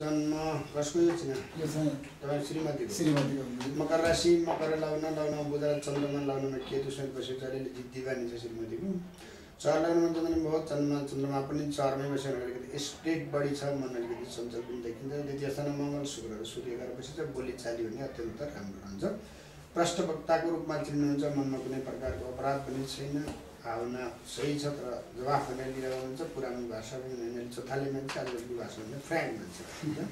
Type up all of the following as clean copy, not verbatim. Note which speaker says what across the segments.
Speaker 1: जन्म कसको यो छैन
Speaker 2: यो चाहिँ
Speaker 1: तपाईँ श्रीमतीको
Speaker 2: श्रीमतीको
Speaker 1: मकर राशि मकर लाउन बुध चन्द्रमा लाउनमा केतु स्वयं बसेको छ अहिले दिवानी छ श्रीमतीको चार लाग्नु भन्छ भने बहुत चन्द्रमा पनि चारमै बसेर अलिकति स्टेट बढी छ मन अलिकति सञ्चार पनि देखिन्छ द्वितीय स्थानमा मङ्गल शुक्र र सूर्य गएर बसेर बोली चाली भने अत्यन्त राम्रो रहन्छ पृष्ठवक्ताको रूपमा चिन्नुहुन्छ मनमा कुनै प्रकारको अपराध पनि छैन भावना सही छ तर जवाफ हुने लिइरहनुहुन्छ पुरानो भाषा पनि हुने चौथाले मान्छे आजकलको भाषा भने फ्रेन्ड मान्छे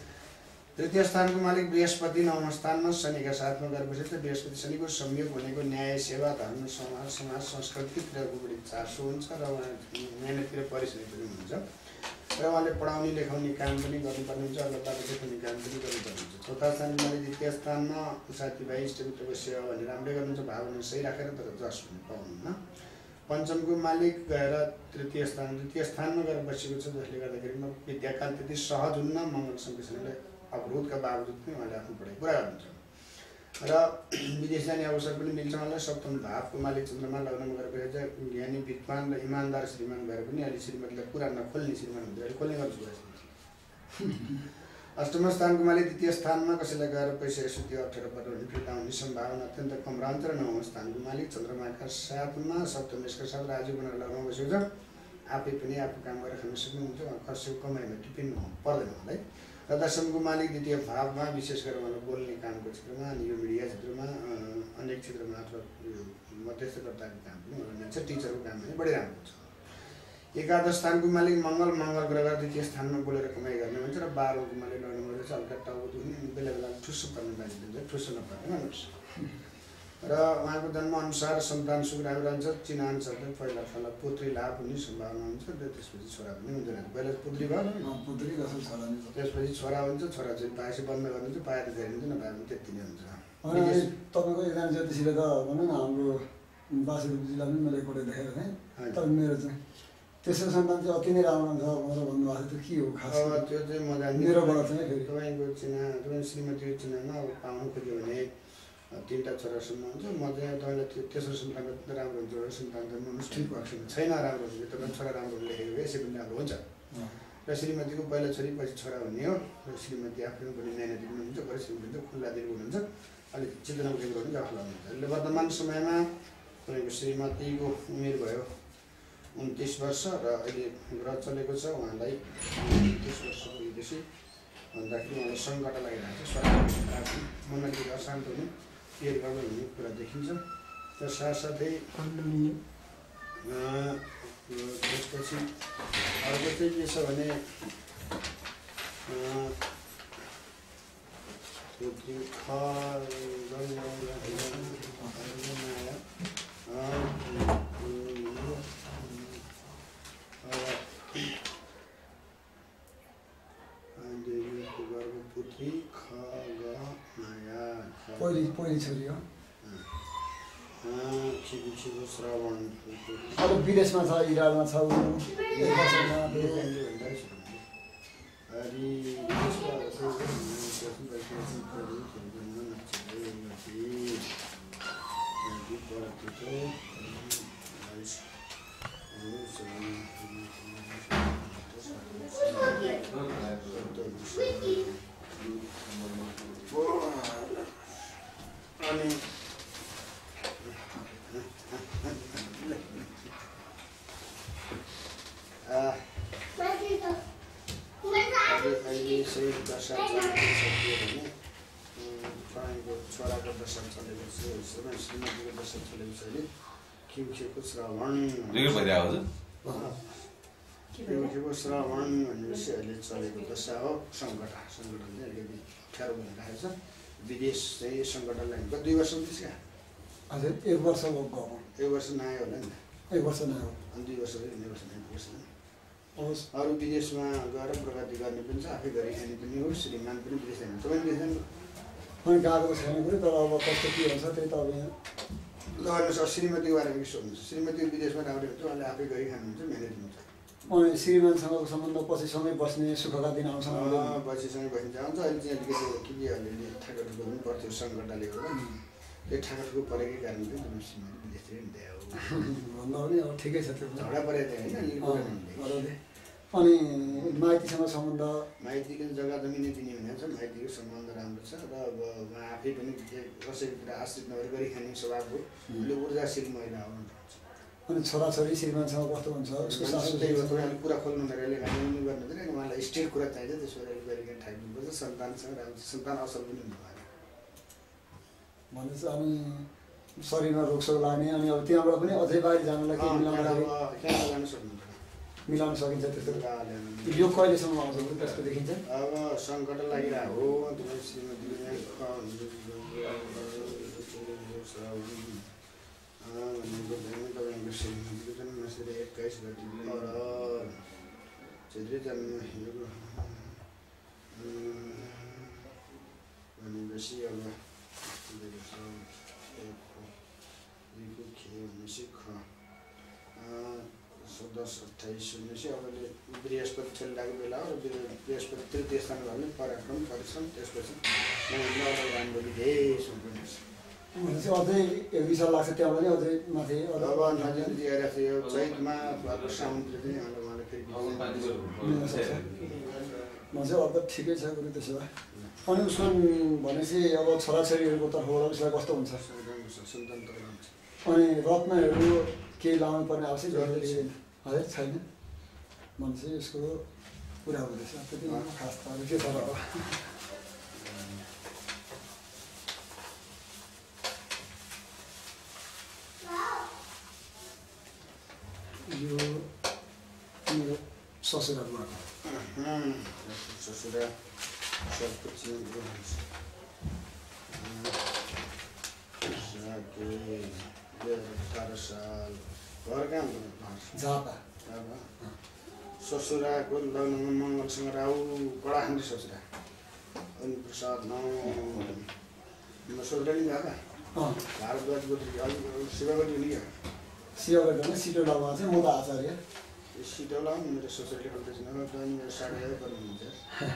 Speaker 1: तृतीय स्थानको मालिक बृहस्पति नवम स्थानमा शनिका साथमा गएर बसेर बृहस्पति शनिको संयोग भनेको न्याय सेवा धर्म समाज संस्कृतितिरको बढी चासो हुन्छ र उहाँ मेहनततिर परिश्रमी पनि हुन्छ र उहाँले पढाउने लेखाउने काम पनि गर्नुपर्ने हुन्छ अल्लाहको देखाउने काम पनि गर्नुपर्ने हुन्छ चौथा स्थानको मालिक द्वितीय स्थानमा साथीभाइ इष्टमित्रको सेवा भने राम्रै गर्नुहुन्छ भावना सही राखेर तर जस हुन पाउनुहुन्न पञ्चमको मालिक गएर द्वितीय स्थानमा गएर बसेको छ जसले गर्दाखेरि विद्याकाल त्यति सहज हुन्न मङ्गल सङ्केतले अवरोधका बावजुद पनि उहाँले आफ्नो पढाइ पुरा गर्नुहुन्छ र विदेश जाने अवसर पनि मिल्छ उहाँलाई सप्तम भावको मालिक चन्द्रमा लग्नमा गएर बसेको ज्ञानी विद्वान र इमान्दार श्रीमान गएर पनि अहिले श्रीमतीलाई पुरा नखोल्ने श्रीमान हुन्छ अहिले खोल्ने गर्छु अष्टम स्थानको मालिक द्वितीय स्थानमा कसैलाई गएर पैसा यसो त्यो अप्ठ्यारो पर्यो भने फिर्ता हुने सम्भावना अत्यन्त कम रहन्छ र नवम स्थानको मालिक चन्द्रमाका साथमा सप्तमेशका साथ राजु बनाएर लगाउन बसेको छ आफै पनि आफू काम गरेर खान सक्नुहुन्छ खर्चको कमाइमा टिपिनु पर्दैन उहाँलाई र दशमको मालिक द्वितीय भावमा विशेष गरेर उहाँले बोल्ने कामको क्षेत्रमा अनि यो मिडिया क्षेत्रमा अनेक क्षेत्रमा अथवा मध्यस्थकर्ताको काम पनि उहाँले टिचरको काम पनि बढी राम्रो छ एकादश स्थानको मालिक मङ्गल ग्रह द्वितीय स्थानमा बोलेर कमाइ गर्ने हुन्छ र 12को मालिक लड्नु पर्छ हल्का टाउको दुख्ने बेला बेला ठुसो पर्ने बानी हुन्छ ठुसो नपर्ने भन्नुहोस् र उहाँको जन्म अनुसार सन्तान सुख राम्रो रहन्छ चिनान शब्द पहिला पुत्री लाभ हुने सम्भावना हुन्छ र त्यसपछि छोरा पनि हुन्छ पहिला पुत्री भयो
Speaker 2: पुत्री छोरा
Speaker 1: त्यसपछि छोरा हुन्छ छोरा चाहिँ पाएपछि बन्द गर्नुहुन्छ पाएर जाने हुन्छ नपाए पनि त्यति नै हुन्छ
Speaker 2: तपाईँको एकजना ज्योतिषीले त भनौँ न हाम्रो बासुजीलाई पनि मैले एकपल्ट देखेर थिएँ तर मेरो चाहिँ तेस्रो सन्तान चाहिँ अति नै राम्रो छ भनेर भन्नुभएको थियो के हो खास
Speaker 1: त्यो चाहिँ म जान्दिनँ
Speaker 2: मेरोबाट चाहिँ फेरि
Speaker 1: तपाईँको तपाईँ श्रीमतीको चिनामा अब पाउनु खोज्यो भने 3टा छोरासम्म हुन्छ म चाहिँ तपाईँलाई तेस्रो सन्तान राम्रो हुन्छ एउटा सन्तान जन्माउनु ठिक भएको छैन राम्रो हुन्छ तपाईँ छोरा राम्रो लेखेको भए यसै पनि राम्रो हुन्छ र श्रीमतीको पहिला छोरी पछि छोरा हुने हो र श्रीमती आफ्नो पनि मेहनती पनि हुन्छ घर श्रीमती खुल्ला दिल हुनुहुन्छ अलिक चिन्ता नगरेको पनि गफ लाग्नुहुन्छ अहिले वर्तमान समयमा तपाईँको श्रीमतीको उमेर भयो 29 वर्ष र अहिले ग्रह चलेको छ उहाँलाई 29 वर्ष पुगेपछि भन्दाखेरि उहाँलाई सङ्कट लागिरहेको छ मनोनित अशान्त हुने केयर गर्नु हुने कुरा देखिन्छ र साथसाथै त्यसपछि अर्को चाहिँ के छ भने पुत्री
Speaker 2: पहिली छोरी हो
Speaker 1: छिटो श्रावण
Speaker 2: अब विदेशमा छ इरानमा छ
Speaker 1: छोराको दशा चलेको छ श्रीमतीको दशा चलेको छ अहिले खिउखेको श्रावण श्रावण भनेपछि अहिले चलेको दशा हो सङ्कट चाहिँ अलिकति अप्ठ्यारो भइरहेको छ विदेश चाहिँ सङ्कट लागेको 2 वर्ष हुन्छ क्या
Speaker 2: हजुर 1 वर्ष गएको
Speaker 1: 1 वर्ष नआयो होला नि
Speaker 2: 1 वर्ष नआयो
Speaker 1: अनि 2 वर्ष 2 वर्ष अरू विदेशमा गएर प्रगति गर्ने पनि छ आफै गरी खाने पनि हो श्रीमान पनि विदेश जाने तपाईँ विदेश जानु
Speaker 2: मैले गएको छैन कुरो तर अब कस्तो के हुन्छ त्यही त अब यहाँ
Speaker 1: ल श्रीमतीको बारेमा के सोध्नुहुन्छ श्रीमती विदेशमा राम्रो हुन्छ उहाँले आफै गरी खानुहुन्छ मेहनत हुन्छ
Speaker 2: अनि श्रीमानसँगको सम्बन्ध पछि सँगै बस्ने सुखका दिन आउँछ
Speaker 1: पछि सँगै बसिन्छ आउँछ अहिले चाहिँ अलिकति के अलिअलि ठाकठुको पनि पर्थ्यो सङ्कटले गर्दा त्यो ठाकठुको परेकै कारणले चाहिँ श्रीमती विदेशतिर हिँड्दै हो
Speaker 2: भन्दा पनि अब ठिकै छ त्यो
Speaker 1: झगडा परेको थियो होइन
Speaker 2: अनि माइतीसँग सम्बन्ध
Speaker 1: माइतीको जग्गा जमिन दिने भने छ माइतीको सम्बन्ध राम्रो छ र अब उहाँ आफै पनि कसैतिर आश्रित नभएर गरी खाने स्वभावको उसले ऊर्जाशील महिला हुनुहुन्छ।
Speaker 2: अनि छोराछोरी श्रीमानसँग कस्तो हुन्छ उसको सासू
Speaker 1: त्यही हो तपाईँले कुरा खोल्नु गरेर गाली गर्नु हुँदैन उहाँलाई स्टेट कुरा चाहिन्छ त्यसो गरिकन ठाकिदिनुपर्छ सन्तानसँग राम्रो सन्तान असल पनि हुनु भएन
Speaker 2: भनेपछि अनि शरीरमा रोगसोग लाग्ने अनि अब त्यहाँबाट पनि अझै बाहिर जानलाई केही
Speaker 1: जान सक्नुहुन्छ
Speaker 2: मिलाउन सकिन्छ त्यस्तो यो कहिलेसम्म आउँछ त्यस्तो देखिन्छ
Speaker 1: अब सङ्कट लागिरहेको हो तपाईँको श्रीमतीको जन्म 21 गते चैत्रे जन्म भनेपछि अब सिक्ख 10-28 अब बृहस्पति चलिरहेको बेला हो र बृहस्पति तृतीय स्थान भन्ने पराक्रम परिश्रम त्यसपछि राम्रो धेरै सम्पूर्ण
Speaker 2: भनेपछि अझै 1-2 साल लाग्छ त्यहाँ पनि अझै माथि
Speaker 1: अब नजिक दिएर यो चैतमा साउनतिर चाहिँ उहाँले फेरि
Speaker 2: चाहिँ अब ठिकै छ गुरु त्यसो भए अनि उसको भनेपछि अब छोराछोरीहरूको तर्फबाट उसलाई कस्तो हुन्छ अनि रत्नहरू केही लाउनु पर्ने आवश्यक है छैन भनेपछि यसको कुरा हुँदैछ त्यति खास त के तर यो मेरो ससुराबाट
Speaker 1: ससुरा सबको चिज 18 साल घर कहाँ
Speaker 2: झापा
Speaker 1: ससुराको लग्नमा मङ्गलसँग राहु कडा खान्छ ससुरा अनि प्रसाद ससुरा नि झापा भारद्वाज गोत्री शिवगोत्री नि
Speaker 2: शिवगोत्री सिटौलामा चाहिँ म त आचार्य
Speaker 1: सिटौला मेरो ससुरले खोल्दैछन् मेरो साढे गर्नुहुन्छ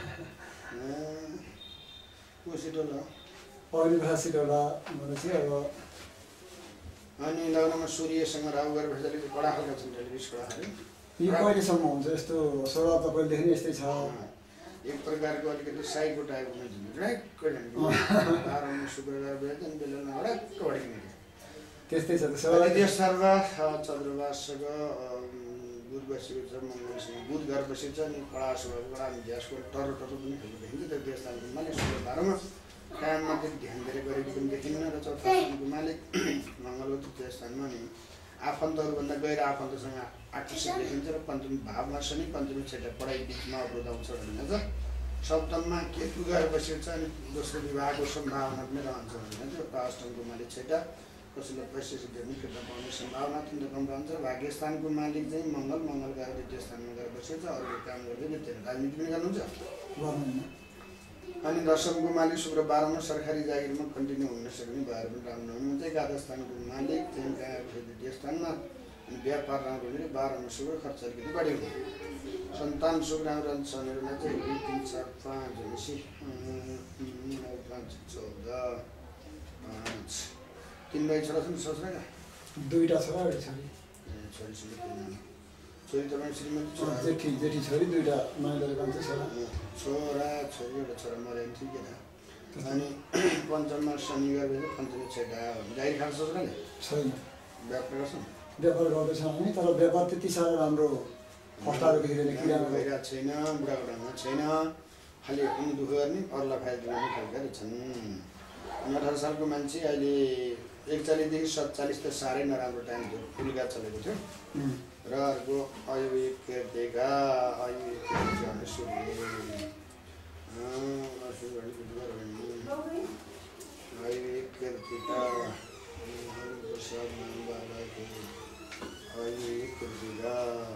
Speaker 1: को सिटौला
Speaker 2: पहिले भाषा सिटौला भनेपछि अब
Speaker 1: अनि लग्नमा सूर्यसँग राहु गरेर अलिकति कडा खालका छन् रिस कडा खाले
Speaker 2: यो कहिलेसम्म हुन्छ यस्तो स्वभाव तपाईँले देख्ने यस्तै छ
Speaker 1: एक प्रकारको अलिकति साइको टाइपको मान्छे शुक्रबार बेला बेला हडक्क बढिने
Speaker 2: त्यस्तै छ
Speaker 1: देश सर्व चन्द्रवाससँग बुध बसेको छ मङ्गलसँग बुध घर बसेको छ अनि कडा स्वभाव कडा इतिहासको टर्रो टर्रो पनि खालको देखिन्छ त्यो देवस्थानको मालिक शुक्रबारमा काममा त्यति ध्यान दिएर गरेको पनि देखिन्न र चौथा स्थानको मालिक मङ्गलको तृतीय स्थानमा अनि आफन्तहरूभन्दा गएर आफन्तसँग आकर्षित देखिन्छ र पञ्चमी भावमा शनि पञ्चमी क्षेत्र पढाइ बिचमा अवरोध आउँछ भनिन्छ सप्तममा केतु गएर बसेको छ अनि दोस्रो विवाहको सम्भावना पनि रहन्छ भनिन्छ अष्टमको मालिक क्षेत्र कसैलाई पैसा सिद्धिहरू फिर्ता पाउने सम्भावना अत्यन्त कम रहन्छ भाग्यस्थानको मालिक चाहिँ मङ्गल गएर द्वितीय स्थानमा गएर बसेको छ अरूले काम गर्दै राजनीति पनि गर्नुहुन्छ अनि दशमको मालिक शुक्र 12मा सरकारी जागिरमा कन्टिन्यू हुन सक्ने भएर पनि राम्रो हुनुहुन्छ एकादश स्थानको मालिक चाहिँ द्वितीय स्थानमा अनि व्यापार राम्रो हुने 12मा शुक्र खर्च अलिकति बढी हुने सन्तान शुभ राम्रो रहन्छ भनेर चाहिँ 2 3 4 5 भनेपछि 9 5 14 5 3 भाइ छोरा छन् ससुराका
Speaker 2: दुईटा छोरा एउटा छोरी
Speaker 1: छोरी तपाईँ श्रीमती
Speaker 2: जेठी छोरी दुईटा माइलोले भन्छ छोरा
Speaker 1: छोरी एउटा छोरा मर्यो ठिकै छ अनि पञ्चममा शनिबार बेला पञ्चमी छैटा गाई खान्छ ससुराले
Speaker 2: छैन
Speaker 1: व्यापार गर्छन्
Speaker 2: व्यापार गर्दैछौँ हामी तर व्यापार त्यति साह्रो राम्रो फस्टाहरू देखिँदैन किरामा
Speaker 1: गइरहेको छैन बुढाबुढामा छैन खालि उनी दुःख गर्ने अरूलाई फाइदा दिने खालका छन् 18 सालको मान्छे अहिले 41 देखि 47 त साह्रै नराम्रो टाइम थियो फुलगा चलेको थियो र अर्को आयुर्वेद कृतिका सूर्य आयुर्वेद कृतिका आयुर्वेद कृतिका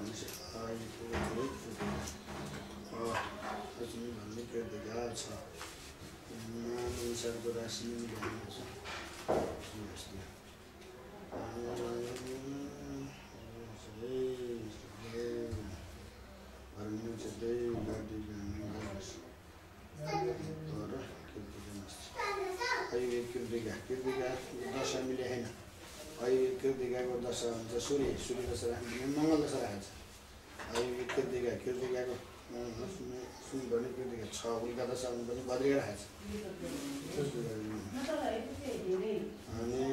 Speaker 1: भन्ने कृतिका छ अनुसारको राशि कृतिका दशा मिले होइन कृतिकाको दशा हुन्छ सूर्य दशा राख्ने मङ्गल दशा राखेको छ अहिले कृतिकाको सुन्नुपर्ने कृतिका 6 उल्का दशा आउनु पनि बद्रिएर खान्छ अनि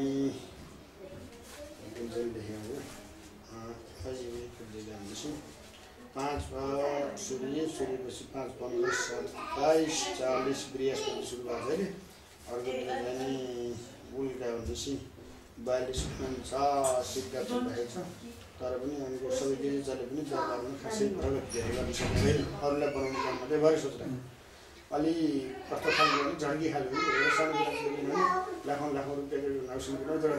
Speaker 1: कुन चाहिँ लेखेको हो अहिले कृतिका भनेपछि 5 सूर्यपछि 5 15 27 40 बृहस्पति सुरु भएको छ अरे अर्को चाहिँ उल्का भनेपछि 42 49 गते भएको छ तर पनि उनको सबै डिजिटलले पनि व्यापारमा खासै प्रगति गर्न सक्दैन अरूलाई बनाउने काम मात्रै गरे सोच्दैन अलि कस्तो खालको पनि झड्की खालको पनि सानो कुरा लाखौँ रुपियाँको नौसन किलोमिटर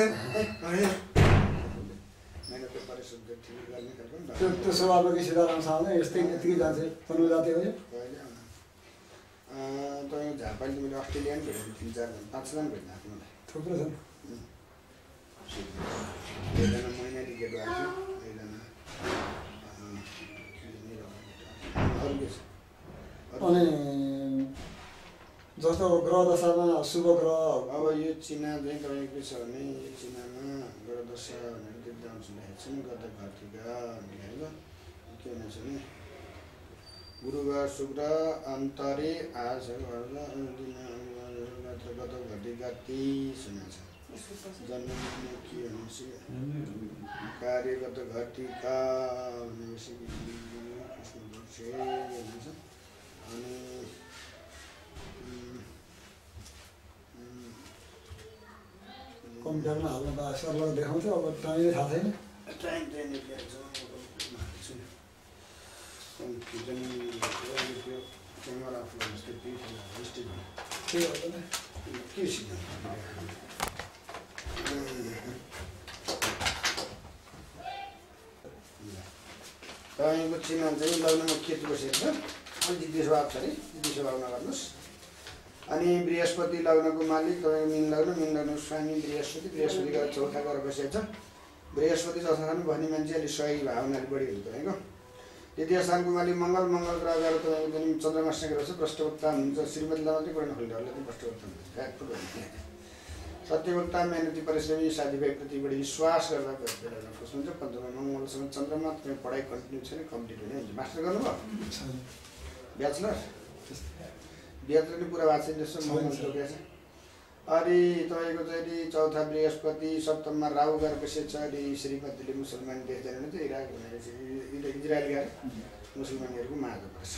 Speaker 1: मेहनत परिश्रम ठिक गर्ने खालको नि
Speaker 2: त्यो स्वभावमा कि सीताराम साहब यस्तै यतिकै जान्छ तनु जाते हो
Speaker 1: तपाईँको झापाले मैले अस्ट्रेलिया पनि भेटेको 3-4 5 जना भेट्न आफ्नो मलाई
Speaker 2: थुप्रो छन्
Speaker 1: एकजना महिनाली केटो आएको एकजना अरू के छ
Speaker 2: अनि जस्तो ग्रह दशामा शुभ ग्रह
Speaker 1: अब यो चिना चाहिँ तपाईँको के छ भने यो चिनामा ग्रह दशा भनेर देख्दा आउँछ लेखेको छ नि गत घटिका लेखेको के हुनेछ भने गुरुबार शुक्र अन्तरे आज गत घटिका 30 हुनेछ जन्म के भनेपछि कार्यगत घटिका भनेपछि हुन्छ अनि
Speaker 2: कम्प्युटरमा हाल्नु त सर्भर देखाउँछ अब टाइमै थाहा छैन
Speaker 1: टाइम चाहिँ निकाल्छ क्यामेरा आफ्नो जस्तै के तपाईँको चिना चाहिँ लग्नमा केतु बसेको छ अलिक दिशभाव छ अरे दिशभाव नगर्नुहोस् अनि बृहस्पति लग्नको मालिक तपाईँको मीन लग्न स्वामी बृहस्पति गएर चौथा गएर बसेको छ बृहस्पति चौथा खानु भन्ने मान्छे अलिक सही भावनाले बढी हुन्छ तपाईँको द्वितीय स्थानको मालिक मङ्गल ग्रह गएर तपाईँको जुन चन्द्रमासँग रहेछ भ्रष्टवक्ता हुन्छ श्रीमतीलाई मात्रै पुरानो खोल्नेहरूलाई पनि भ्रष्टवक्ता हुन्छ फ्याक्ट सत्यवक्ता मेहनती परिश्रमी साथीभाइप्रति बढी विश्वास गर्दा खोज्नुहुन्छ पञ्चमा मङ्गलसँग चन्द्रमा तपाईँ पढाइ कन्टिन्यू छैन कम्प्लिट हुने हुन्छ मास्टर गर्नुभयो ब्याचलर नि पुरा भएको छैन जस्तो मङ्गल तोकेको छ अनि तपाईँको चाहिँ चौथा बृहस्पति सप्तममा राहु गएर बसेको छ अनि श्रीमतीले मुसलमान देश जाने चाहिँ इराक भनेपछि इजरायल गएर मुसलमानहरूको माझ पर्छ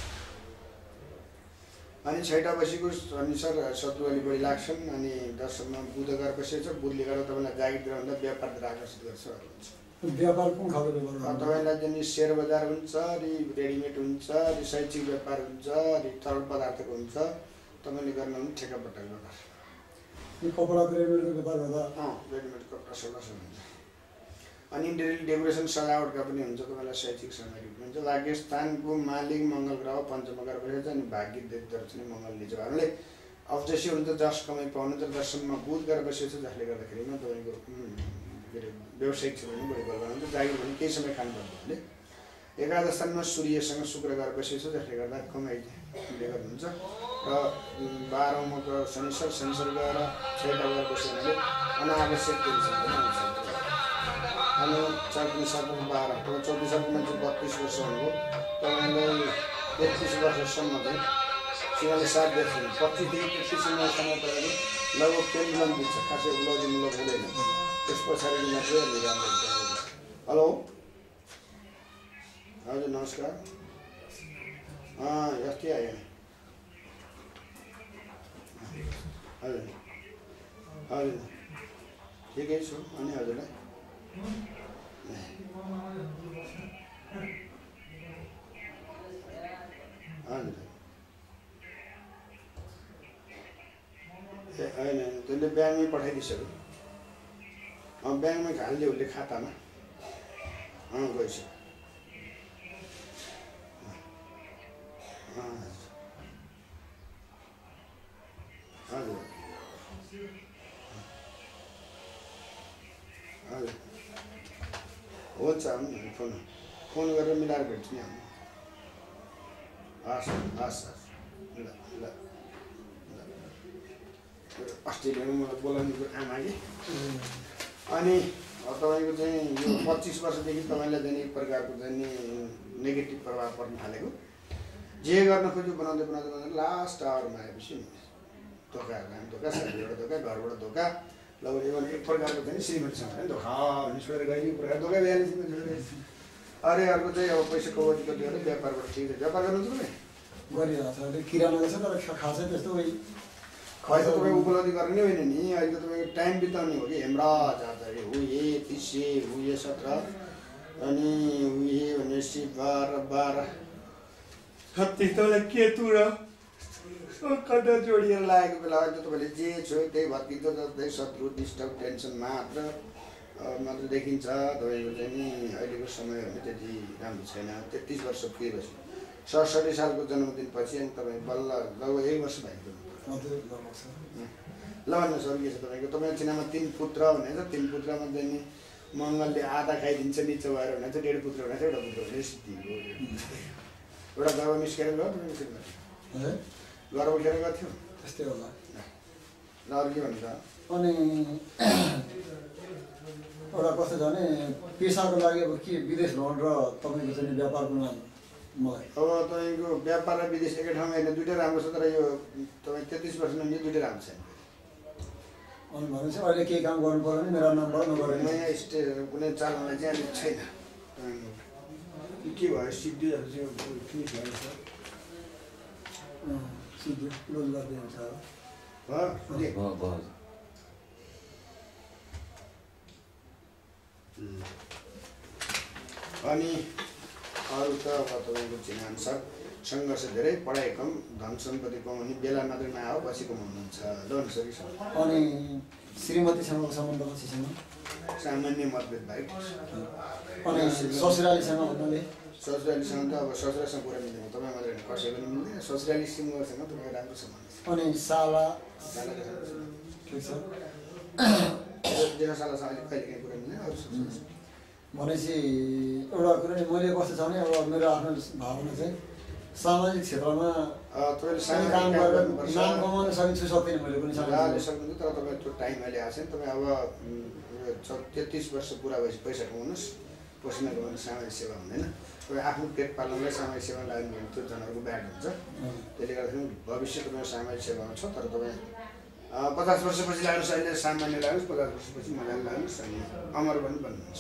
Speaker 1: अनि 6 बसेको अनि सर शत्रु अलि बढी लाग्छन् अनि 10मा बुध गएर बसेको छ बुधले गर्दा तपाईँलाई जागिर गराउँदा व्यापारतिर आकर्षित गर्छ
Speaker 2: व्यापार कुन खालको
Speaker 1: तपाईँलाई चाहिँ सेयर बजार हुन्छ अनि रेडिमेड हुन्छ अनि शैक्षिक व्यापार हुन्छ अनि तरल पदार्थको हुन्छ तपाईँले गर्न पनि ठेकापट्टा व्यापार
Speaker 2: कपडाको रेडिमेडको व्यापार गर्दा
Speaker 1: रेडिमेड कपडा सल्लाह हुन्छ अनि इन्टेरियर डेकोरेसन सजावटका पनि हुन्छ तपाईँलाई शैक्षिक सामग्री पनि हुन्छ भाग्यस्थानको मालिक मङ्गल ग्रह पञ्चममा गएर बसेको छ अनि भाग्य देवता चाहिँ मङ्गलले चाहिँ भावनाले अब्जेक्सिभ हुन्छ जस कमाइ पाउनु तर दशममा बुध गएर बसेको छ जसले गर्दाखेरिमा तपाईँको के अरे व्यावसायिक क्षेत्रमा बढी बल बनाउँछ जागिर भने केही समय खानुपर्छ भने एकादश स्थानमा सूर्यसँग शुक्र गएर बसेको छ जसले गर्दा कमाइ गर्नुहुन्छ र 12औँमा शनिश्चर गएर 6टा गएर बस्यो भने अनावश्यक टेन्सन पनि आउँछ अनि 24 12 मान्छे 32 वर्ष हुनुभयो तपाईँलाई 33 वर्षसम्म चाहिँ सिंहले साथ दिएको छैन 25 देखि 33 समयसम्म तपाईँले लगभग पेन्डुलम दिन्छ खासै उलझिमुलझ हुँदैन त्यस पछाडि मात्रै अलि राम्रो हुन्छ हेलो हजुर नमस्कार अस्ति आयो हजुर हजुर ठिकै छु अनि हजुरलाई हजुर ए होइन त्यसले ब्याङ्कमै पठाइदिइसक्यो ब्याङ्कमै हालिदियो उसले खातामा गइसक्यो हजुर हजुर हुन्छ फोन गरेर मिलाएर भेट्छु नि हामी हस् हस् हस् ल ल अस्ट्रेलियामा मलाई बोलाउनुको आमा कि अनि तपाईँको चाहिँ यो 25 वर्षदेखि तपाईँलाई चाहिँ एक प्रकारको चाहिँ नेगेटिभ प्रभाव पर्न थालेको जे गर्न खोज्यो बनाउँदै बनाउँदै बनाउँदै लास्ट आवरमा आएपछि धोका साथीबाट धोका घरबाट धोका ल एक प्रकारको चाहिँ श्रीमतीसँग पनि धोका भन्ने छोडेर गयो प्रकार धोका बिहान अरे अर्को चाहिँ अब पैसा कौडीको दिएर व्यापारबाट ठिक छ व्यापार गर्नु तपाईँ
Speaker 2: गरिरहेको छ अहिले किराना रहेछ तर खासै त्यस्तो उही
Speaker 1: खर्च तपाईँ उपलब्धि गर्ने होइन नि अहिले त तपाईँको टाइम बिताउने हो कि हेमराज आचार्य हुए तिसे हुए 17 अनि हुए भनेपछि 12 36 तपाईँलाई केतु र कता जोडिएर लागेको बेला अहिले तपाईँले जे छो त्यही भत्किँदो जस्तै शत्रु डिस्टर्ब टेन्सन मात्र देखिन्छ तपाईँको चाहिँ नि अहिलेको समय भने त्यति राम्रो छैन 33 वर्ष पुगेपछि 67 सालको जन्मदिन पछि अनि तपाईँ बल्ल लगभग 1 वर्ष भएको ल भन्नुहोस् अरू के छ तपाईँको तपाईँको चिनामा 3 पुत्र भनेर 3 पुत्रमध्ये नि मङ्गलले आधा खाइदिन्छ निचो भएर भने चाहिँ 1.5 पुत्र भने चाहिँ एउटा पुत्र भने सिद्धि हो एउटा गर्व निस्केर गयो तपाईँ गर्व उठेर गएको थियो
Speaker 2: त्यस्तै होला
Speaker 1: ल अरू के भन्छ
Speaker 2: अनि एउटा कस्तो छ भने पेसाको लागि अब के विदेश भ्रमण र तपाईँको चाहिँ व्यापारको नाम मलाई
Speaker 1: अब तपाईँको व्यापार र विदेश एकै ठाउँमा होइन दुइटै राम्रो छ तर यो तपाईँ 33 वर्ष नजिक दुइटै राम्रो छैन
Speaker 2: अनि भनेपछि अहिले केही काम गर्नु पर्यो भने मेरो नामबाट नगरेर
Speaker 1: नयाँ स्टेज कुनै चालनलाई चाहिँ अलिक छैन के भयो सिद्धिहरू चाहिँ फिनिस भयो
Speaker 2: सिद्धि रोजगार दिन्छ
Speaker 1: अनि अरू त अब तपाईँको चिनाअनुसार सङ्घर्ष धेरै पढाइ कम धन सम्पत्ति कमाउने बेला मात्रै नआयो पछि कमाउनुहुन्छ लोन सरी
Speaker 2: अनि श्रीमतीसँगको सम्बन्ध पछिसँग
Speaker 1: सामान्य मतभेद बाहेक
Speaker 2: अनि ससुरालीसँग भन्नाले
Speaker 1: ससुरालीसँग त अब ससुरासँग कुरा मिल्दैन तपाईँ मात्रै कसै पनि मिल्दैन ससुरालीसँग तपाईँको राम्रो सम्बन्ध छ
Speaker 2: अनि साला
Speaker 1: ठिक छ जेठा सालासँग अलिक कहिले काहीँ कुरा मिल्दैन अरू
Speaker 2: भनेपछि एउटा कुरो नि मैले कस्तो छ भने अब मेरो आफ्नो भावना चाहिँ सामाजिक क्षेत्रमा
Speaker 1: तपाईँले
Speaker 2: काम गरेर नाम कमाउन सकिन्छु सक्दिनँ मैले पनि
Speaker 1: सक्नुहुन्छ तर तपाईँ त्यो टाइम अहिले आएको छैन तपाईँ अब 33 वर्ष पुरा भएपछि पैसा कमाउनुहोस् पसिना कमाउनु सामाजिक सेवा हुँदैन तपाईँ आफ्नो पेट पाल्नलाई सामाजिक सेवा लाग्नु भने त्यो जनहरूको ब्याड हुन्छ त्यसले गर्दाखेरि भविष्य तपाईँ सामाजिक सेवामा छ तर तपाईँ 50 वर्षपछि लाग्नुहोस् अहिले सामान्य लाग्नुहोस् 50 वर्षपछि मजाले लाग्नुहोस् अनि अमर पनि बन्नुहुन्छ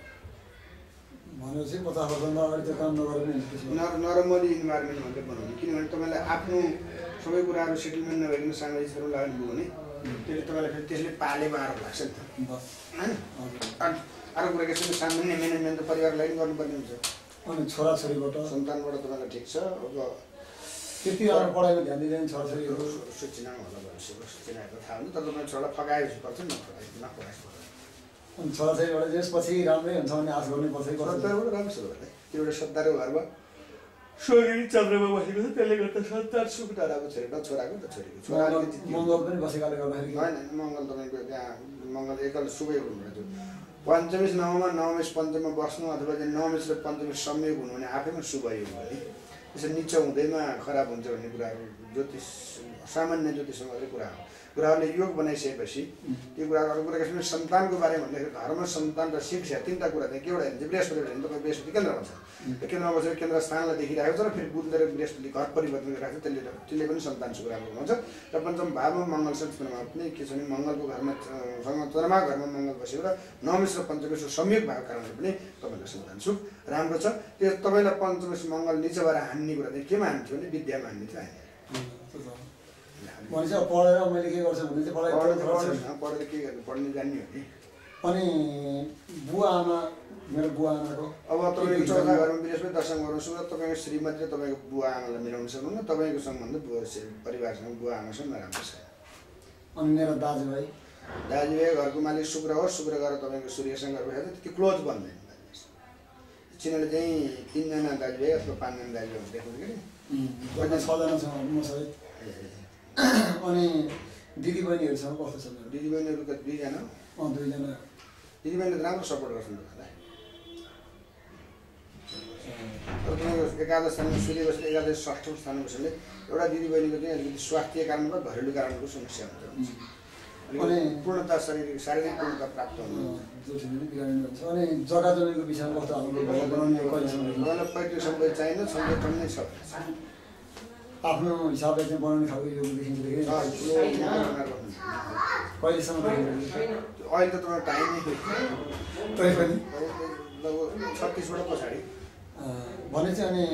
Speaker 2: भनेपछि 50 वर्षमा अगाडि त्यो काम नगरे पनि
Speaker 1: नर्मली इन्भाइरोमेन्ट भनेर बनाउने किनभने तपाईँलाई आफ्नो सबै कुराहरू सेटलमेन्ट नभइकन सामाजिक सेवा लाग्नुभयो भने त्यसले तपाईँलाई फेरि त्यसले पालेको आरोप लाग्छ नि त होइन अर्को कुरा के छ सामान्य म्यानेजमेन्ट त परिवारलाई पनि गर्नुपर्ने हुन्छ
Speaker 2: अनि छोराछोरीबाट
Speaker 1: सन्तानबाट तपाईँलाई ठिक छ अब
Speaker 2: त्यति राम्रो पढाइमा ध्यान दिँदैन छोराछोरीहरू
Speaker 1: सूचना होला भविष्यको सूचनाको थाहा हुन्छ तर तपाईँ छोरा फकाएपछि पर्छ नपढाएपछि
Speaker 2: अनि छोराछोरीबाट त्यसपछि राम्रै हुन्छ भन्ने आश गर्नुपर्छ
Speaker 1: सन्तानबाट राम्रो छ होला त्यो एउटा सत्ताको घरमा सोही चन्द्रमा बसेको छ त्यसले गर्दा सन्तान सुख डाँडाको छोरी न छोराको त छोरीको छोराले
Speaker 2: मङ्गल पनि बसेकाले गर्दाखेरि
Speaker 1: होइन मङ्गल तपाईँको त्यहाँ मङ्गल एकल शुभै हुनुहुन्छ पञ्चमेश नवमा नवमेश पञ्चममा बस्नु अथवा चाहिँ नवमेश र पञ्चमेश संयोग हुनु भने आफैमा शुभ योग हो है त्यसो निचो हुँदैमा खराब हुन्छ भन्ने कुराहरू ज्योतिष सामान्य ज्योतिषमा मात्रै कुरा हो कुराहरूले योग बनाइसकेपछि त्यो कुराहरू अरू कुरा के सन्तानको बारेमा भन्दाखेरि घरमा सन्तान र शिक्षा 3टा कुरा चाहिँ के एउटा हेर्नु बृहस्पति भने तपाईँ बृहस्पति केन्द्रमा छ केन्द्रमा बसेर केन्द्र स्थानलाई देखिरहेको छ र फेरि बुध र बृहस्पति घर परिवर्तन गरिरहेको छ त्यसले पनि सन्तान सुख राम्रो हुन्छ र पञ्चम भावमा मङ्गल सन्तानमा पनि के छ भने मङ्गलको घरमा चन्द्रमा घरमा मङ्गल बसेको र नवमेश र पञ्चमेशको संयोग भएको कारणले पनि तपाईँलाई सन्तान सुख राम्रो छ त्यो तपाईँलाई पञ्चमेश मङ्गल निचो भएर हान्ने कुरा चाहिँ केमा हान्थ्यो भने विद्यामा हान्ने थियो
Speaker 2: भने चाहिँ पढेर मैले के गर्छु भने चाहिँ
Speaker 1: पढेर के गर्नु पढ्ने जान्ने हो कि
Speaker 2: अनि बुवा आमा मेरो बुवा आमाको
Speaker 1: अब तपाईँको चौथा घरमा बृहस्पति दशम घरमा शुभ तपाईँको श्रीमती र तपाईँको बुवा आमालाई मिलाउन सक्नुहुन्न तपाईँको सम्बन्ध परिवारसँग बुवा आमासँग नराम्रो छ
Speaker 2: अनि मेरो दाजुभाइ
Speaker 1: घरको मालिक शुक्र हो शुक्र गरेर तपाईँको सूर्यसँग भएर त्यति क्लोज बन्दैन चिनले चाहिँ 3 जना दाजुभाइ अथवा 5 जना दाजुभाइ देख्नुहुन्छ कि
Speaker 2: 6 जना छ मसँग अनि दिदीबहिनीहरूसँग कस्तो छ
Speaker 1: दिदीबहिनीहरू त 2 जना
Speaker 2: 2 जना
Speaker 1: दिदीबहिनीले राम्रो सपोर्ट गर्छन् तपाईँलाई तर तपाईँको एकादश स्थानमा सूर्य बसेर एकादश 6औं स्थानमा बसेर एउटा दिदीबहिनीको चाहिँ अलिकति स्वास्थ्य कारणबाट घरेलु कारणको समस्या हुन्छ
Speaker 2: अनि
Speaker 1: पूर्णता शारीरिक पूर्णता प्राप्त हुनु
Speaker 2: ज्योति पनि बिरामी हुन्छ अनि जग्गा जमिनको विषयमा कस्तो हाम्रो बनाउने कहिलेसम्म
Speaker 1: मलाई पैतृक सम्पत्ति चाहिएन संरक्षण नै छ
Speaker 2: आफ्नो हिसाबले चाहिँ बनाउने खालको यो देखिन्छ कहिलेसम्म
Speaker 1: अहिले त तपाईँ टाइम नै
Speaker 2: तै पनि
Speaker 1: लगभग 36 वटा पछाडि
Speaker 2: भने चाहिँ अनि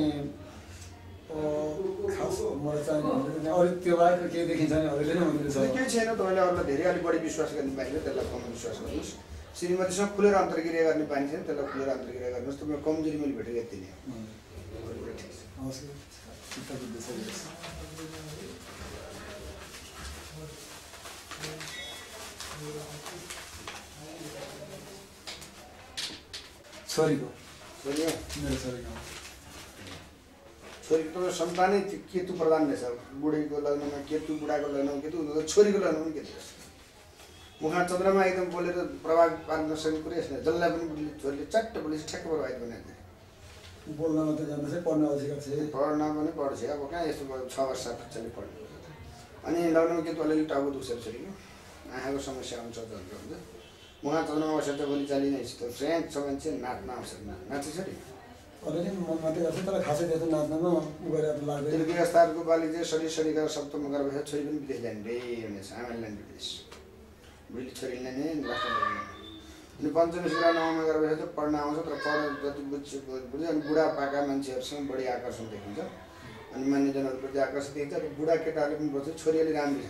Speaker 2: खास मलाई चाहिँ अरू त्यो बाहेक केही देखिन्छ नि अरूले नै हुँदैछ
Speaker 1: केही छैन तपाईँले अरूलाई धेरै अलिक बढी विश्वास गर्ने पाइन्छ त्यसलाई कम विश्वास गर्नुहोस् श्रीमतीसँग खुलेर अन्तर्क्रिया गर्ने पाइन्छ त्यसलाई खुलेर अन्तर्क्रिया गर्नुहोस् तपाईँ कमजोरी मैले भेटेको यति नै हो
Speaker 2: छोरीको
Speaker 1: मेरो
Speaker 2: छोरीको
Speaker 1: छोरीको त सन्तानै केतु प्रधान रहेछ बुढीको लग्नमा केतु बुढाको लग्नमा केतु छोरीको लग्नमा पनि केतु मुखा चन्द्रमा एकदम बोलेर प्रभाव पार्न सक्ने कुरै छैन जसलाई पनि छोरीले चट्ट बोलेपछि ठ्याक्क प्रभावित बनाइदिने
Speaker 2: बोल्न मात्रै जान्दछ पढ्न अधिकार छ
Speaker 1: पढ्न पनि पढ्छ अब कहाँ यस्तो 6 वर्ष बच्चाले पढ्नु अनि लग्नमा केतु अलिअलि टाउको दुख्छ छोरीको आँखाको समस्या आउँछ हुन्छ मुखा चन्द्रमा बसेर त बोली चाली नै छ फ्रेन्ड छ मान्छे नाच्न आउँछ नाच्छ छोरी
Speaker 2: अलिअलि मन मात्रै गर्छ तर खासै त्यस्तो नाच्नमा उ गरेर लाग्दैन
Speaker 1: गृहस्थहरूको बाली चाहिँ शरीर गरेर सप्तममा गरेर बसेर छोरी पनि विदेश जाने रे भनेछ आमाले लाने विदेश बुढीले छोरीले नै लास्ट अनि पञ्चमी शुक्र नवमा गरेर बसेर पढ्न आउँछ तर पढ्न जति बुझ्छ अनि बुढा पाका मान्छेहरूसँग बढी आकर्षण देखिन्छ अनि मान्यजनहरूप्रति आकर्षण देखिन्छ र बुढा केटाहरूले पनि बस्छ छोरी अलि राम्री छ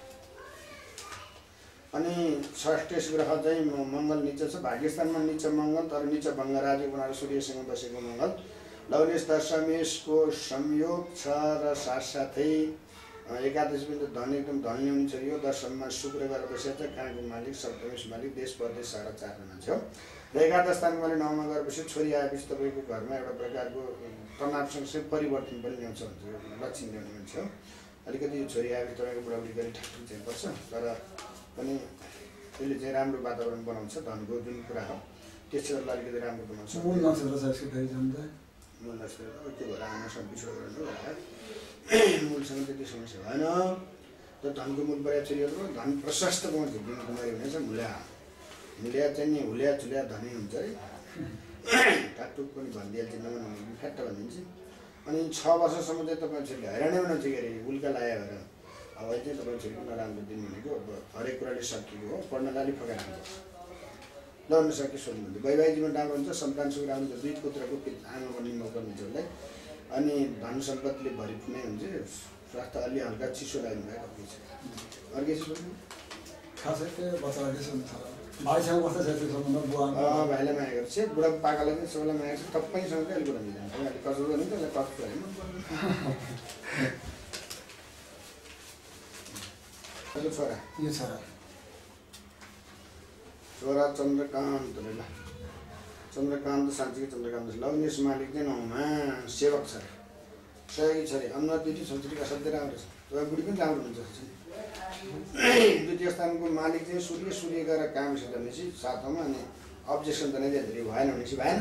Speaker 1: अनि षष्ठेश ग्रह चाहिँ मङ्गल नीच छ भाग्यस्थानमा नीच मङ्गल तर नीच भङ्ग राज्य बनाएर सूर्यसँग बसेको मङ्गल लग्नेश दशमेशको संयोग छ र साथसाथै एकादशी पनि धन एकदम धन ल्याउने छ यो दशममा शुक्र गरेर बसेको छ कहाँको मालिक सप्तमेश मालिक देश परदेश 4.5 मान्छे हो र एकादश स्थानको मालिक 9 मा गएपछि छोरी आएपछि तपाईँको घरमा एउटा प्रकारको तनावसँग चाहिँ परिवर्तन पनि ल्याउँछ भन्छ लक्षण ल्याउने मान्छे हो अलिकति यो छोरी आएपछि तपाईँको बुढाबुढी गरी ठाकुर चाहिँ पर्छ तर पनि त्यसले चाहिँ राम्रो वातावरण बनाउँछ धनको जुन कुरा हो त्यसले अलिकति राम्रो बनाउँछ
Speaker 2: मूल नक्षत्र छ यसको फेरि जान्छ
Speaker 1: मूल नक्षत्र त्यो भएर आमासँग बिछोड गर्नु मूलसँग त्यति समस्या भएन तर धनको मूल पर्याप्त छोरीहरू धन प्रशस्त पाउँछ दिन कुमारी हुनेछ हुलिया चाहिँ नि हुलिया चुलिया धनी हुन्छ है काटुक पनि भनिदिइहाल्छ नभने फ्याट्ट भनिदिन्छ अनि 6 वर्षसम्म चाहिँ तपाईँ छोरीले हैरानै बनाउँछ के अरे उल्का लाया भएर अब चाहिँ तपाईँ छोरीको नराम्रो दिन भनेको अब हरेक कुराले सकिएको हो पढ्नलाई अलिक फकाएर हुन्छ लड्न सकि सोध्नुहुन्छ वैवाहिक जीवन राम्रो हुन्छ सन्तान सुख राम्रो हुन्छ 2 पुत्रको आमा बन्ने मौका हुन्छ उसलाई अनि धन सम्पत्तिले भरिपूर्ण हुन्छ स्वास्थ्य अलि हल्का चिसो लाग्नु भएको छ अर्कै चिसो
Speaker 2: खासै त्यो बच्चाले सुन्छ भाइसँग कस्तो छ त्यो सम्बन्ध बुवा
Speaker 1: भाइलाई माया गर्छ बुढा पाकालाई पनि सबैलाई माया गर्छ तपाईँसँग चाहिँ अलिक कुरा मिल्दैन अलिक कसो गर्नु त्यसलाई कस्तो होइन छोरा
Speaker 2: यो छोरा
Speaker 1: छोरा चन्द्रकान्त ल चन्द्रकान्त साँच्चीकै चन्द्रकान्त लग्नेश मालिक चाहिँ 9 मा सेवक छ सहयोगी छोरी अन्य तिथि संस्कृति असाध्यै राम्रो छ तपाईँ बुढी पनि राम्रो हुन्छ द्वितीय स्थानको मालिक चाहिँ सूर्य गरेर काम भनेपछि 7 मा अनि अब्जेक्सन त नै धेरै भएन भनेपछि भएन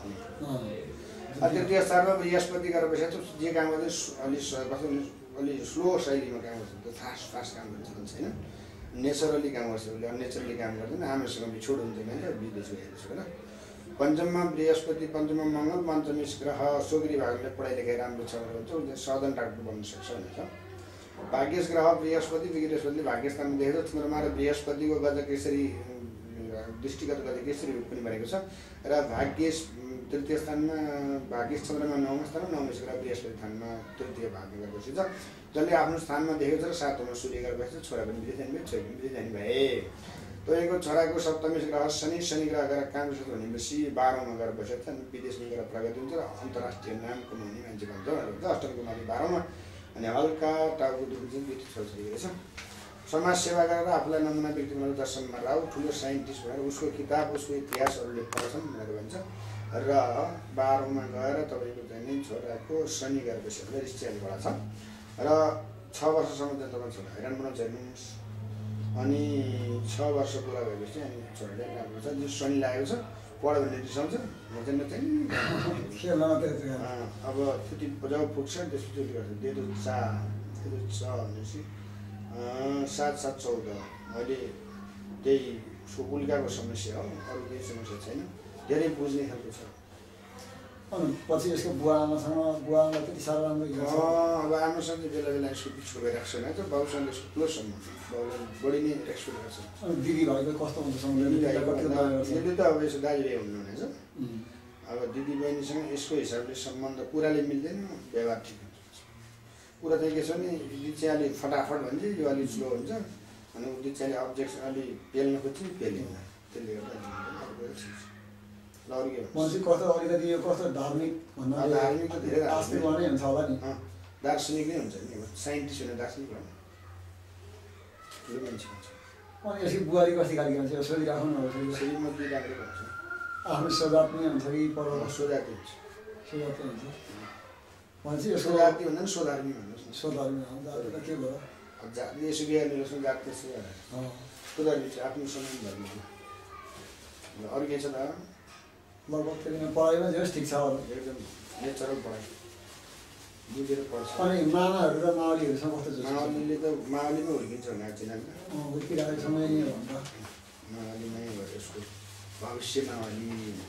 Speaker 1: तृतीय स्थानमा बृहस्पति गरेर बसेको जे काम गर्दै अलि स्लो शैलीमा काम गर्छ त्यो फास्ट काम गर्छ छैन नेचरली काम गर्छ उसले अननेचरली काम गर्दैन आमासँग बिछोड हुँदैन नि विदेश गएको छु होइन पञ्चममा बृहस्पति पञ्चममा मङ्गल पञ्चमी ग्रह सोगरी भागले पढाइ लेखाइ राम्रो छ भने चाहिँ उसले सदन डाक्टर बन्न सक्छ भनेर भाग्येश ग्रह बृहस्पतिले भाग्यस्थानमा देखेको चन्द्रमा र बृहस्पतिको गजकेसरी दृष्टिगत गजकेसरी पनि बनेको छ र भाग्येश तृतीय स्थानमा भाग्येश चन्द्रमा 9 स्थानमा 9 ग्रह बृहस्पति स्थानमा तृतीय भाग्य गरेपछि छ जसले आफ्नो स्थानमा देखेको छ र 7 मा सूर्य गरेर बसेको छोरा पनि विदेश जाने भए छोरी पनि विदेश जाने भए तपाईँको छोराको सप्तमी ग्रह शनि ग्रह गरेर काम गर्छ भनेपछि 12 मा गएर बसेको छ अनि विदेशमा गएर प्रगति हुन्छ र अन्तर्राष्ट्रिय नाम कमाउने मान्छे भन्छ अष्टमको माथि 12 मा अनि हल्का टाउको दुख्नु चाहिँ बिति छोरी रहेछ समाज सेवा गरेर आफूलाई नमुना व्यक्ति बनाएर दर्शनमा राउ ठुलो साइन्टिस्ट भएर उसको किताब उसको इतिहासहरूले पढ्छन् भनेर भन्छ र 12 मा गएर तपाईँको चाहिँ छोराको शनि गएर बसेर रिस्टेलबाट छ र 6 वर्षसम्म चाहिँ तपाईँ छोरा हैरान बनाउँछ हेर्नुहोस् अनि 6 वर्ष पुरा भएपछि अनि छोराले राम्रो छ जो शनि लागेको छ पढ्यो भने रिसाउँछ अब त्यति जब पुग्छ त्यसपछि गर्छ देदो चा भनेपछि 7-7-14 अहिले त्यही उल्काको समस्या हो, अरू केही समस्या छैन, धेरै बुझ्ने खालको छ।
Speaker 2: अनि पछि यसको बुवा आमालाई त्यति साह्रो राम्रो हिँड्छ।
Speaker 1: अब आमासँग बेला बेला यसको पिछो गइरहेको छैन त, बाबुसँग यसको क्लोज सम्बन्ध, बाबुलाई बढी नै रेस्पेक्ट गर्छ।
Speaker 2: अनि दिदी भाइको कस्तो हुन्छ सँगै?
Speaker 1: यसले त अब यसो दाजुभाइ हुनुहुनेछ। अब दिदी बहिनीसँग यसको हिसाबले सम्बन्ध कुराले मिल्दैन, व्यवहार ठिक हुन्छ। कुरा चाहिँ के छ भने दिदी चाहिँ अलिक फटाफट भन्छ, यो अलिक स्लो हुन्छ, अनि दिदी चाहिँ अब्जेक्सन अलिक पेल्न खोज्छ, पेलिँदैन, त्यसले गर्दा
Speaker 2: मान्छे कस्तो अलिकति यो कस्तो धार्मिक भन्दा
Speaker 1: धार्मिक त धेरै
Speaker 2: आस्तिकमा नै हुन्छ होला नि।
Speaker 1: दार्शनिक नै हुन्छ नि, साइन्टिस्ट होइन दार्शनिक होइन, ठुलो मान्छे हुन्छ।
Speaker 2: अनि यसको बुहारी कति खालको हुन्छ? सोधिराख्नु न।
Speaker 1: श्रीमती राम्रो हुन्छ,
Speaker 2: आफ्नो स्वजात नै हुन्छ कि पर
Speaker 1: सोजाति हुन्छ?
Speaker 2: स्वजात हुन्छ मान्छे यसको
Speaker 1: सोजाति भन्दा पनि सोधार्मी भन्नुहोस् न।
Speaker 2: स्वधर्मी जाति के भयो?
Speaker 1: जाति यसो बिहार्ने जस्तो जात त्यसो सोधार्मी चाहिँ आफ्नो सम्मान धर्म हो। अरू के छ त?
Speaker 2: लगभग त्यही पढाइमा जे ठिक छ होला,
Speaker 1: एकदम नेचरल पढाइ बुझेर पढ्छ।
Speaker 2: अनि मामाहरू र मावलीहरूसँग कस्तो छ?
Speaker 1: मावलीले त मावलीमै हुर्किन्छ भने चिनान्छ,
Speaker 2: हुर्किरहेको समय नै भन्छ
Speaker 1: मावलीमै भयो यसको भविष्य मावली।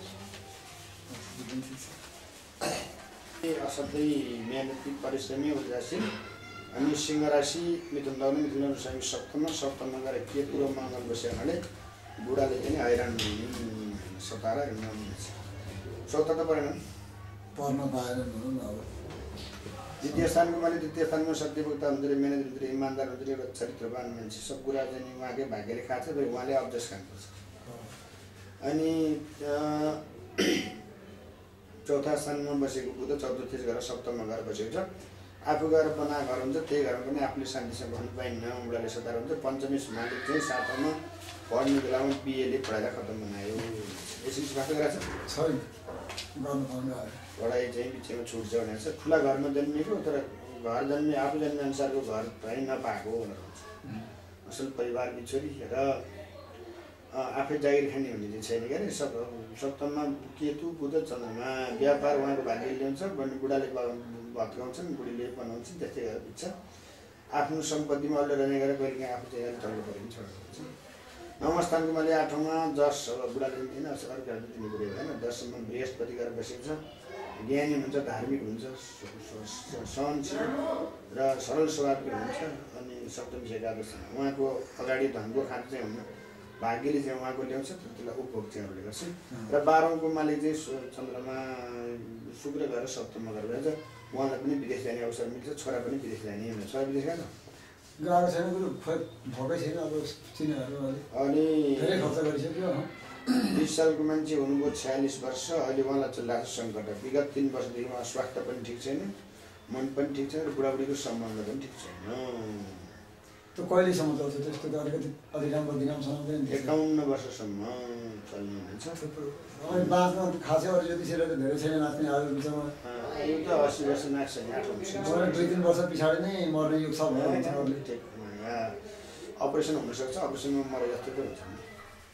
Speaker 1: असाध्यै मेहनती परिश्रमी ऊर्जाशील अनि सिंह राशि मिथुन लग्न, मिथुन लग्न स्वामी सप्तममा गएर केतु र मङ्गल बस्यो भने बुढाले पनि हैरान सताएर हिँड्नुहुन्छ। सौता त परेन,
Speaker 2: पर्न पाएन भनौँ न। अब
Speaker 1: द्वितीय स्थानको मालिक तृतीय स्थानमा सत्यवक्ता हुन्छ, मेहनत हुन्छ, इमान्दार हुन्छ, एउटा चरित्रवान मान्छे, सब कुरा चाहिँ उहाँकै भाग्यले खान्छ, फेरि उहाँले अब्जस्ट खानुपर्छ। अनि चौथा स्थानमा बसेको बुध चतुर्थ घर सप्तममा गएर बसेको छ। आफू गएर बना घर हुन्छ, त्यही घरमा पनि आफूले शान्तिसँग बस्नु पाइन्न, उडाले सताएर हुन्छ। पञ्चमी मालिक चाहिँ 7मा पढ्ने बेलामा बिएले पढाएर खत्तम बनायो। यसरी बाटो गएको
Speaker 2: छैन गर्नु
Speaker 1: पढाइ चाहिँ बिचमा छुट्छ भनेर छ। ठुला घरमा जन्मिएको तर घर जन्मे आफू जन्मे अनुसारको घर चाहिँ नपाएको भनेर भन्छ। असल परिवारकी छोरी र आफै जागिर खाने भन्ने चाहिँ छैन क्या अरे। सप्तममा केतु बुध चन्द्रमा, व्यापार उहाँको भाग्यले ल्याउँछ, बुढाले भत्काउँछन्, बुढीले बनाउँछन्, त्यस्तै गरेर बुझ्छ। आफ्नो सम्पत्तिमा अल्लो रहने गरेर कहिले काहीँ आफू चाहिँ अलिक चल्नु पऱ्यो भने छोड्छ। 9 स्थानको मैले 8मा 10 अब बुढाले दिँदैन, अर्काहरूले दिने कुरो भएन। 10सम्म बृहस्पति गरेर बसेको छ। ज्ञानी हुन्छ, धार्मिक हुन्छ, सहनशील र सरल स्वभावको हुन्छ। अनि सप्तमी एकादशमा उहाँको अगाडि धनको खाँचो चाहिँ हुन्न, भाग्यले चाहिँ उहाँको ल्याउँछ, त्यसलाई उपभोग चाहिँ अरूले गर्छ। र 12औँको मालिक चाहिँ चन्द्रमा शुक्र गरेर सप्तममा गरेर जान्छ, उहाँलाई पनि विदेश जाने अवसर मिल्छ, छोरा पनि विदेश जाने हुन्छ। छोरा विदेश गएन
Speaker 2: गएको छैन, भएकै छैन। अब चिनाहरू
Speaker 1: अनि
Speaker 2: धेरै खर्च गरिसक्यो।
Speaker 1: 20 सालको मान्छे हुनुभयो, 46 वर्ष, अहिले उहाँलाई चलिरहेको छ सङ्कट। विगत 3 वर्षदेखि उहाँ स्वास्थ्य पनि ठिक छैन, मन पनि ठिक छैन, र बुढाबुढीको सम्बन्ध पनि ठिक छैन।
Speaker 2: त्यो कहिलेसम्म चल्छ त्यस्तो? त अलिकति अलि राम्रो दिनसम्म पनि
Speaker 1: 51 वर्षसम्म चल्नुहुनेछ।
Speaker 2: अनि बाँच्न खासै अरू ज्योतिषीहरू त धेरै छैन नाच्ने आयो बिचमा।
Speaker 1: यो त 80 वर्ष नाच्छ नि, 8 वर्ष
Speaker 2: 2-3 वर्ष पछाडि नै मर्ने युग छ भन्छ अरूले।
Speaker 1: अपरेसन हुनसक्छ, अपरेसनमा मरे जस्तो त हुन्छ नि।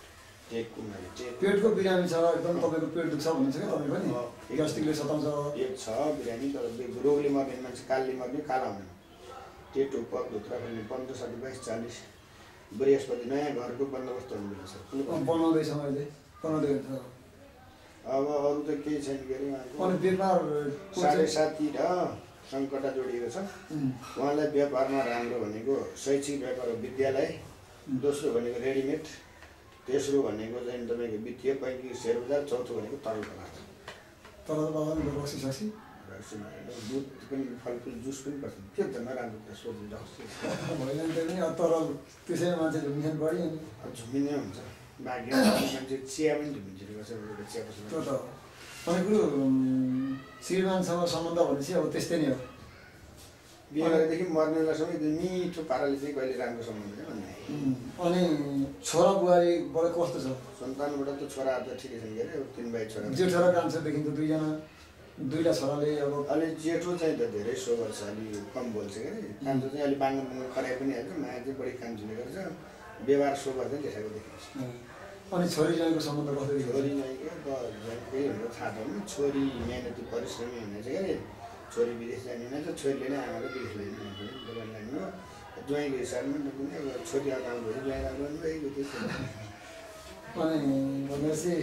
Speaker 2: पेटको बिरामी छ, एकदम तपाईँको पेट दुख्छ भन्नुहुन्छ क्या तपाईँ पनि? ग्यास्ट्रिकले सताउँछ।
Speaker 1: पेट छ बिरामी, तर रोगले मर्ने मान्छे, कालले मर्ने काला हुँदैन। पेट उपक भित्र पनि 15, 22, 40 बृहस्पति नयाँ घरको बन्दोबस्त हुनुपर्छ।
Speaker 2: बनाउँदैछ अहिले, बनाउँदै हुन्छ।
Speaker 1: अब अरू त केही छैन के अरे
Speaker 2: अनि व्यापार
Speaker 1: 7.5 र सङ्कटा जोडिएको छ। उहाँलाई व्यापारमा राम्रो भनेको शैक्षिक व्यापार हो, विद्यालय। दोस्रो भनेको रेडिमेड, तेस्रो भनेको चाहिँ तपाईँको वित्तीय बैङ्किङ सेयर बजार, चौथो भनेको तरल पदार्थ।
Speaker 2: तरल पदार्थ रक्सी
Speaker 1: दुध पनि, फलफुल, जुस पनि पर्छ। के त नराम्रो कुरा सोध्नु
Speaker 2: होइन पनि। तरल त्यसैमा मान्छे झुमिन्छन् बढी,
Speaker 1: झुमिने हुन्छ। भाग्य मान्छे चिया पनि झुमिन्छ, चिया पसन्द।
Speaker 2: त्यो त अनि कुरो श्रीमानसँग सम्बन्ध भनेपछि अब त्यस्तै नै हो।
Speaker 1: बिहे गरेदेखि मर्ने बेलासम्म एकदम मिठो पाराले चाहिँ कहिले राम्रो सम्बन्ध भन्ने।
Speaker 2: अनि छोरा बुहारीबाट कस्तो छ?
Speaker 1: सन्तानबाट त छोरा त ठिकै छन् के अरे, 3 भाइ छोरा।
Speaker 2: जेठो र कान्छो देखिन्छ, दुईवटा छोराले। अब
Speaker 1: अलि जेठो चाहिँ त धेरै सोबर छ, अलि कम बोल्छ के अरे। कान्छो चाहिँ अलि बाङ्गो खराइ पनि हाल्छ, माया चाहिँ बढी कान्छोले गर्छ, व्यवहार सोबर चाहिँ देखाएको देखिन्छ।
Speaker 2: अनि छोरी ज्वाइँको सम्बन्ध कस्तो देखिन्छ?
Speaker 1: छोरी ज्वाइँको केही हुँदो थाहा छैन। छोरी मेहनती परिश्रमी हुनेछ क्या अरे, छोरी विदेश जाने हुनेछ, छोरीले नै आमाले विदेश लाने हुनेछ, दोकान लाने हो। ज्वाइँको हिसाबमा नकुनै अब छोरी आमाहरू ज्वाइँ राम्रो भइगयो त्यसो
Speaker 2: अनि भनेपछि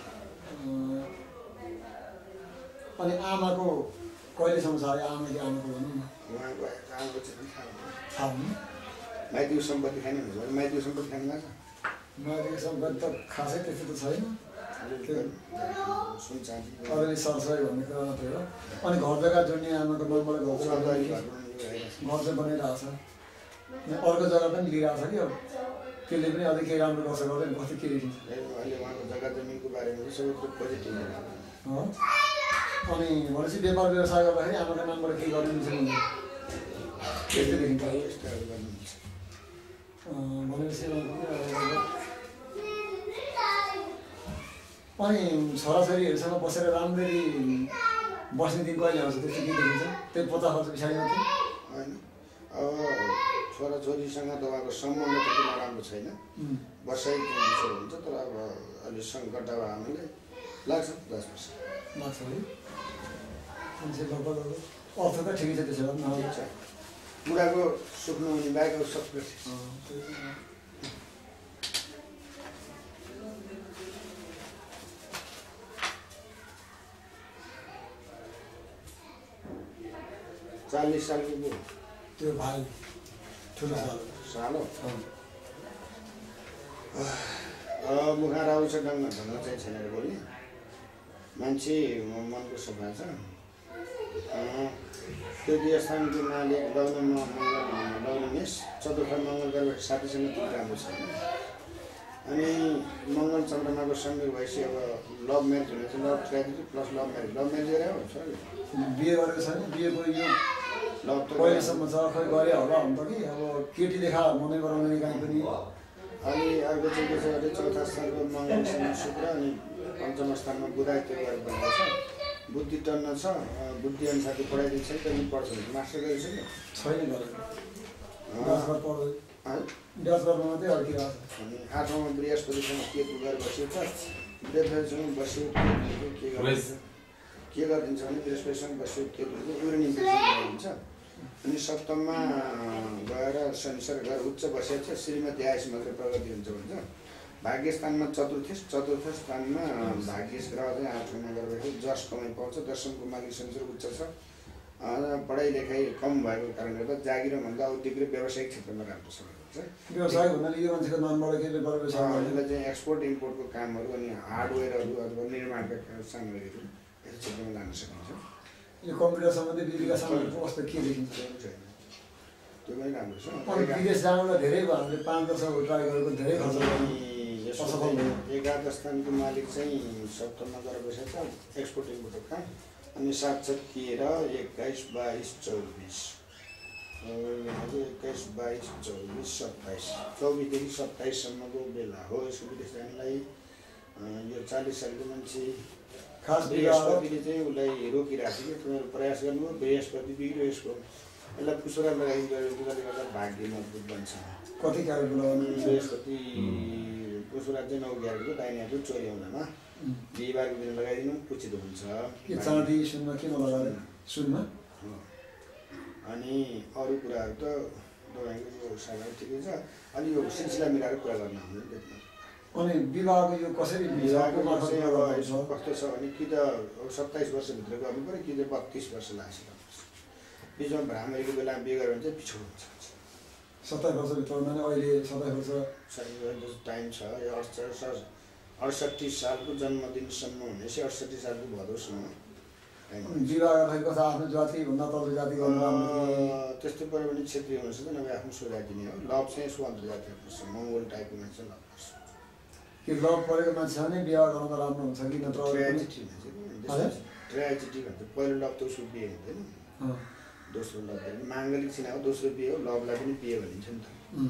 Speaker 2: अनि आमाको कहिलेसम्म छ अरे आमाको भनौँ न
Speaker 1: उहाँको आमाको चाहिँ
Speaker 2: थाहा हुनु
Speaker 1: माइतीको सम्पत्ति खाने हुन्छ भने माइतीको सम्पत्ति खानु लाग्छ
Speaker 2: माइतीको सम्पत्ति त खासै त्यस्तो त छैन
Speaker 1: सुन चाँदी
Speaker 2: अलिअलि सरसरी भन्ने कुरा मात्रै हो अनि घर जग्गा जोड्ने आमाको नामबाट घर चाहिँ बनाइरहेको छ अर्को जग्गा पनि लिइरहेको छ कि अब त्यसले पनि अझै केही राम्रो गर्छ गर्दैन कस्तो के देखिन्छ
Speaker 1: अहिले उहाँको जग्गा जमिनको बारेमा चाहिँ सबै कुरो पोजिटिभ
Speaker 2: हो अनि भनेपछि व्यापार व्यवसाय गर्दाखेरि आमाको नामबाट केही गरिदिन्छ भने त्यस्तै देखिन्छ भनेपछि अनि छोराछोरीहरूसँग बसेर राम्ररी बस्ने दिन कहिले आउँछ त्यस्तो के देखिन्छ त्यही 50 वर्ष पछाडि मात्रै
Speaker 1: होइन अब छोराछोरीसँग तपाईँको सम्बन्ध त्यति नराम्रो छैन वर्षै विषय हुन्छ तर अब अलि सङ्कट अब हामीले लाग्छ 10 वर्ष
Speaker 2: लाग्छ है मान्छे लगभग अर्थ त ठिकै छ त्यसो भए नहुन्छ
Speaker 1: बुढाको सुख नहुने बाहेक अब सब चालीस सालको बुढो
Speaker 2: त्यो भाइ ठुलो
Speaker 1: सानो मुखार आउँछ ढङ्ग चाहिँ छैन अरे बोल्ने मान्छे मनको सफा छ त्यो देवस्थानको मालिक लग्नेश चतुर्थ मङ्गल गरेर साथीसँग त्यति राम्रो छैन अनि मङ्गल चन्द्रमाको संयोग भएपछि अब लभ म्यारेज हुने चाहिँ love tragedy plus love marriage गरेर हुन्छ
Speaker 2: बिहे गरेको छैन बिहेको यो
Speaker 1: लभ त
Speaker 2: पहिलेसम्म छ खै गरे होला हुन्छ कि अब केटी देखा मनै गराउने काहीँ पनि
Speaker 1: अनि अर्को चाहिँ के छ भने चौथा स्थानको मङ्गलसँग शुक्र अनि पञ्चम स्थानमा बुधा त्यो गरेर बनाएको छ बुद्धि टन्न छ बुद्धि अनुसारको पढाइदिन्छ नि त्यहाँदेखि पढ्छ भने मास्टर गरिसक्यो
Speaker 2: छैन गरेको डस गर्नु मात्रै अड्किरहेको छ
Speaker 1: अनि 8औँमा बृहस्पतिसँग केतु गएर बसेको छ बृहस्पतिसँग बस्यो के गरिदिन्छ भने बृहस्पतिसँग बस्यो केतुको युरिन इन्फेक्सन हुन्छ अनि सप्तममा गएर शनिश्चर गएर उच्च बसेको छ श्रीमती आयुष मात्रै प्रगति हुन्छ भन्छ भाग्यस्थानमा चतुर्थ स्थानमा भाग्येश ग्रह चाहिँ 8औँमा गएर बसेको जस कमाइ पाउँछ दर्शनको मालिक शनिश्चर उच्च छ पढाइ लेखाइ कम भएको कारणले गर्दा जागिरभन्दा औद्योगिक र व्यावसायिक क्षेत्रमा राम्रो छ
Speaker 2: व्यवसाय भन्नाले यो मान्छेको नामबाट के व्यापार व्यवसाय
Speaker 1: यसलाई चाहिँ एक्सपोर्ट इम्पोर्टको कामहरू अनि हार्डवेयरहरू अथवा निर्माणका सामग्रीहरू यस क्षेत्रमा लान सकिन्छ
Speaker 2: यो कम्प्युटर सम्बन्धी बिजुलीका सामानहरूको अवस्था के देखिन्छ
Speaker 1: त्यो पनि राम्रो छ
Speaker 2: अनि विदेश जानुलाई धेरै भयो हामीले 5 वर्ष ट्राई गरेको धेरै खर्च
Speaker 1: असफल भयो 11 स्थानको मालिक चाहिँ सप्तममा गएर बसेको छ एक्सपोर्ट इम्पोर्टको काम अनि साक्षात किएर 21, 22, 24 21, 22, 24, 27 24देखि 27सम्मको बेला हो यसको विदेश जानलाई यो 40 सालको मान्छे
Speaker 2: खास
Speaker 1: बृहस्पतिले चाहिँ उसलाई रोकिरहेको थियो कि तपाईँहरू प्रयास गर्नुभयो बृहस्पति बिग्रियो यसको यसलाई पुसुरा लगाइदिँदाखेरि गर्दा भाग्य मजबुत बन्छ
Speaker 2: कति क्यारेट
Speaker 1: बृहस्पति पुसुरा चाहिँ 9 क्यारेटको दाहिने हातको चोरी हुँदामा बिहिबारको दिन लगाइदिनु उचित हुन्छ
Speaker 2: चाँदी सुनमा किन लगाएर सुनमा
Speaker 1: अनि अरू कुराहरू त तपाईँको यो सामान ठिकै छ अलि यो सिलसिला मिलाएर कुरा गर्न हुँदैन
Speaker 2: अनि विवाहको यो कसरी
Speaker 1: विवाहको चाहिँ अब यसो कस्तो छ भने कि त 27 वर्षभित्र गर्नु पऱ्यो कि त 32 वर्ष लाग्छ बिचमा भ्रामरीको बेला बिहे गऱ्यो भने चाहिँ पिछोड हुन्छ
Speaker 2: 27 वर्षभित्र भने अहिले 27 वर्ष
Speaker 1: टाइम छ यो 68 सालको जन्मदिनसम्म हुनेछ 68 सालको भदौसम्म
Speaker 2: विवाह गर्दाखेरि कथा आफ्नो जाति भन्दा तल्लो जाति गर्नु
Speaker 1: त्यस्तो पऱ्यो भने क्षेत्रीय हुनसक्छ नभए आफ्नो स्वजाति नै हो लभ चाहिँ यसो अन्तर्जातीय पर्छ मङ्गोल टाइपको मान्छे लभ पर्छ
Speaker 2: कि लभ परेको मान्छे भने विवाह गर्नु राम्रो हुन्छ कि नत्र
Speaker 1: ट्रेजेडी भन्छ पहिलो लभ त उसको बिहे हुँदैन दोस्रो लभ माङ्गलिक छिनाको दोस्रो बिहे हो लभलाई पनि बिहे भनिन्छ नि त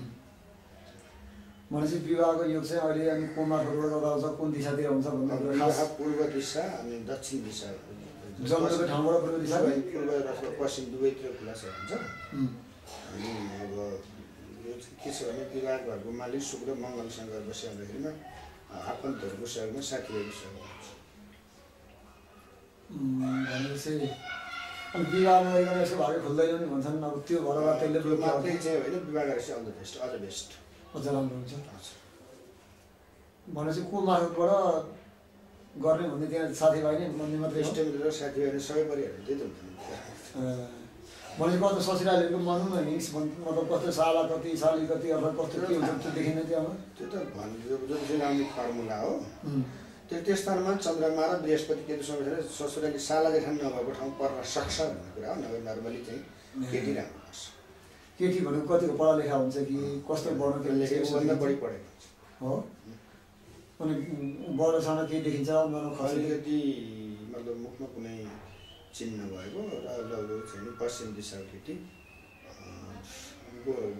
Speaker 2: भनेपछि विवाहको योग चाहिँ अहिले अनि कुन मार्फतबाट गर्दा हुन्छ कुन दिशातिर हुन्छ भन्ने
Speaker 1: कुरा पूर्व दिशा अनि दक्षिण दिशा
Speaker 2: जन्मेको ठाउँबाट पूर्व दिशा
Speaker 1: पूर्व र पश्चिम दुवैतिर खुला छ हुन्छ अनि अब यो के छ भने विवाह घरको मालिक शुक्र मङ्गलसँग बसिरहँदाखेरिमा आफन्तहरूको सहयोगमा साथीहरूको सहयोग
Speaker 2: भनेपछि अनि विवाह नगरिकन यसो भागै खोल्दैन नि भन्छन् अब त्यो भएर त्यसले
Speaker 1: त्यो मात्रै चाहिँ होइन विवाह गरेपछि अझ बेस्ट
Speaker 2: अझ राम्रो हुन्छ भनेपछि को मार्फतबाट गर्ने भन्ने त्यहाँ साथीभाइ नै भन्ने मात्रै
Speaker 1: इष्टमित्र साथीभाइ सबै परिवारहरू त्यही त हुन्छ
Speaker 2: भनेपछि कस्तो ससुरालीहरूको भनौँ न हिंस मतलब कस्तो साला कति साली कति अथवा कस्तो के हुन्छ त्यो देखिँदैन त्यहाँ
Speaker 1: त्यो त जुन चाहिँ आउने फर्मुला हो त्यो स्थानमा चन्द्रमा र बृहस्पति केतुसँग ससुराली साला देखा नभएको ठाउँ पर्न सक्छ भन्ने कुरा हो नभए नर्मली चाहिँ केटी राम्रो पर्छ
Speaker 2: केटी भनेको कतिको पढा लेखा हुन्छ कि कस्तो वर्ण
Speaker 1: लेखेकोभन्दा बढी पढेको
Speaker 2: हो अनि वर्णसँग के देखिन्छ
Speaker 1: अलिकति मतलब मुखमा कुनै चिन्ह भएको र लौलो छैन पश्चिम दिशाको केटी गोरो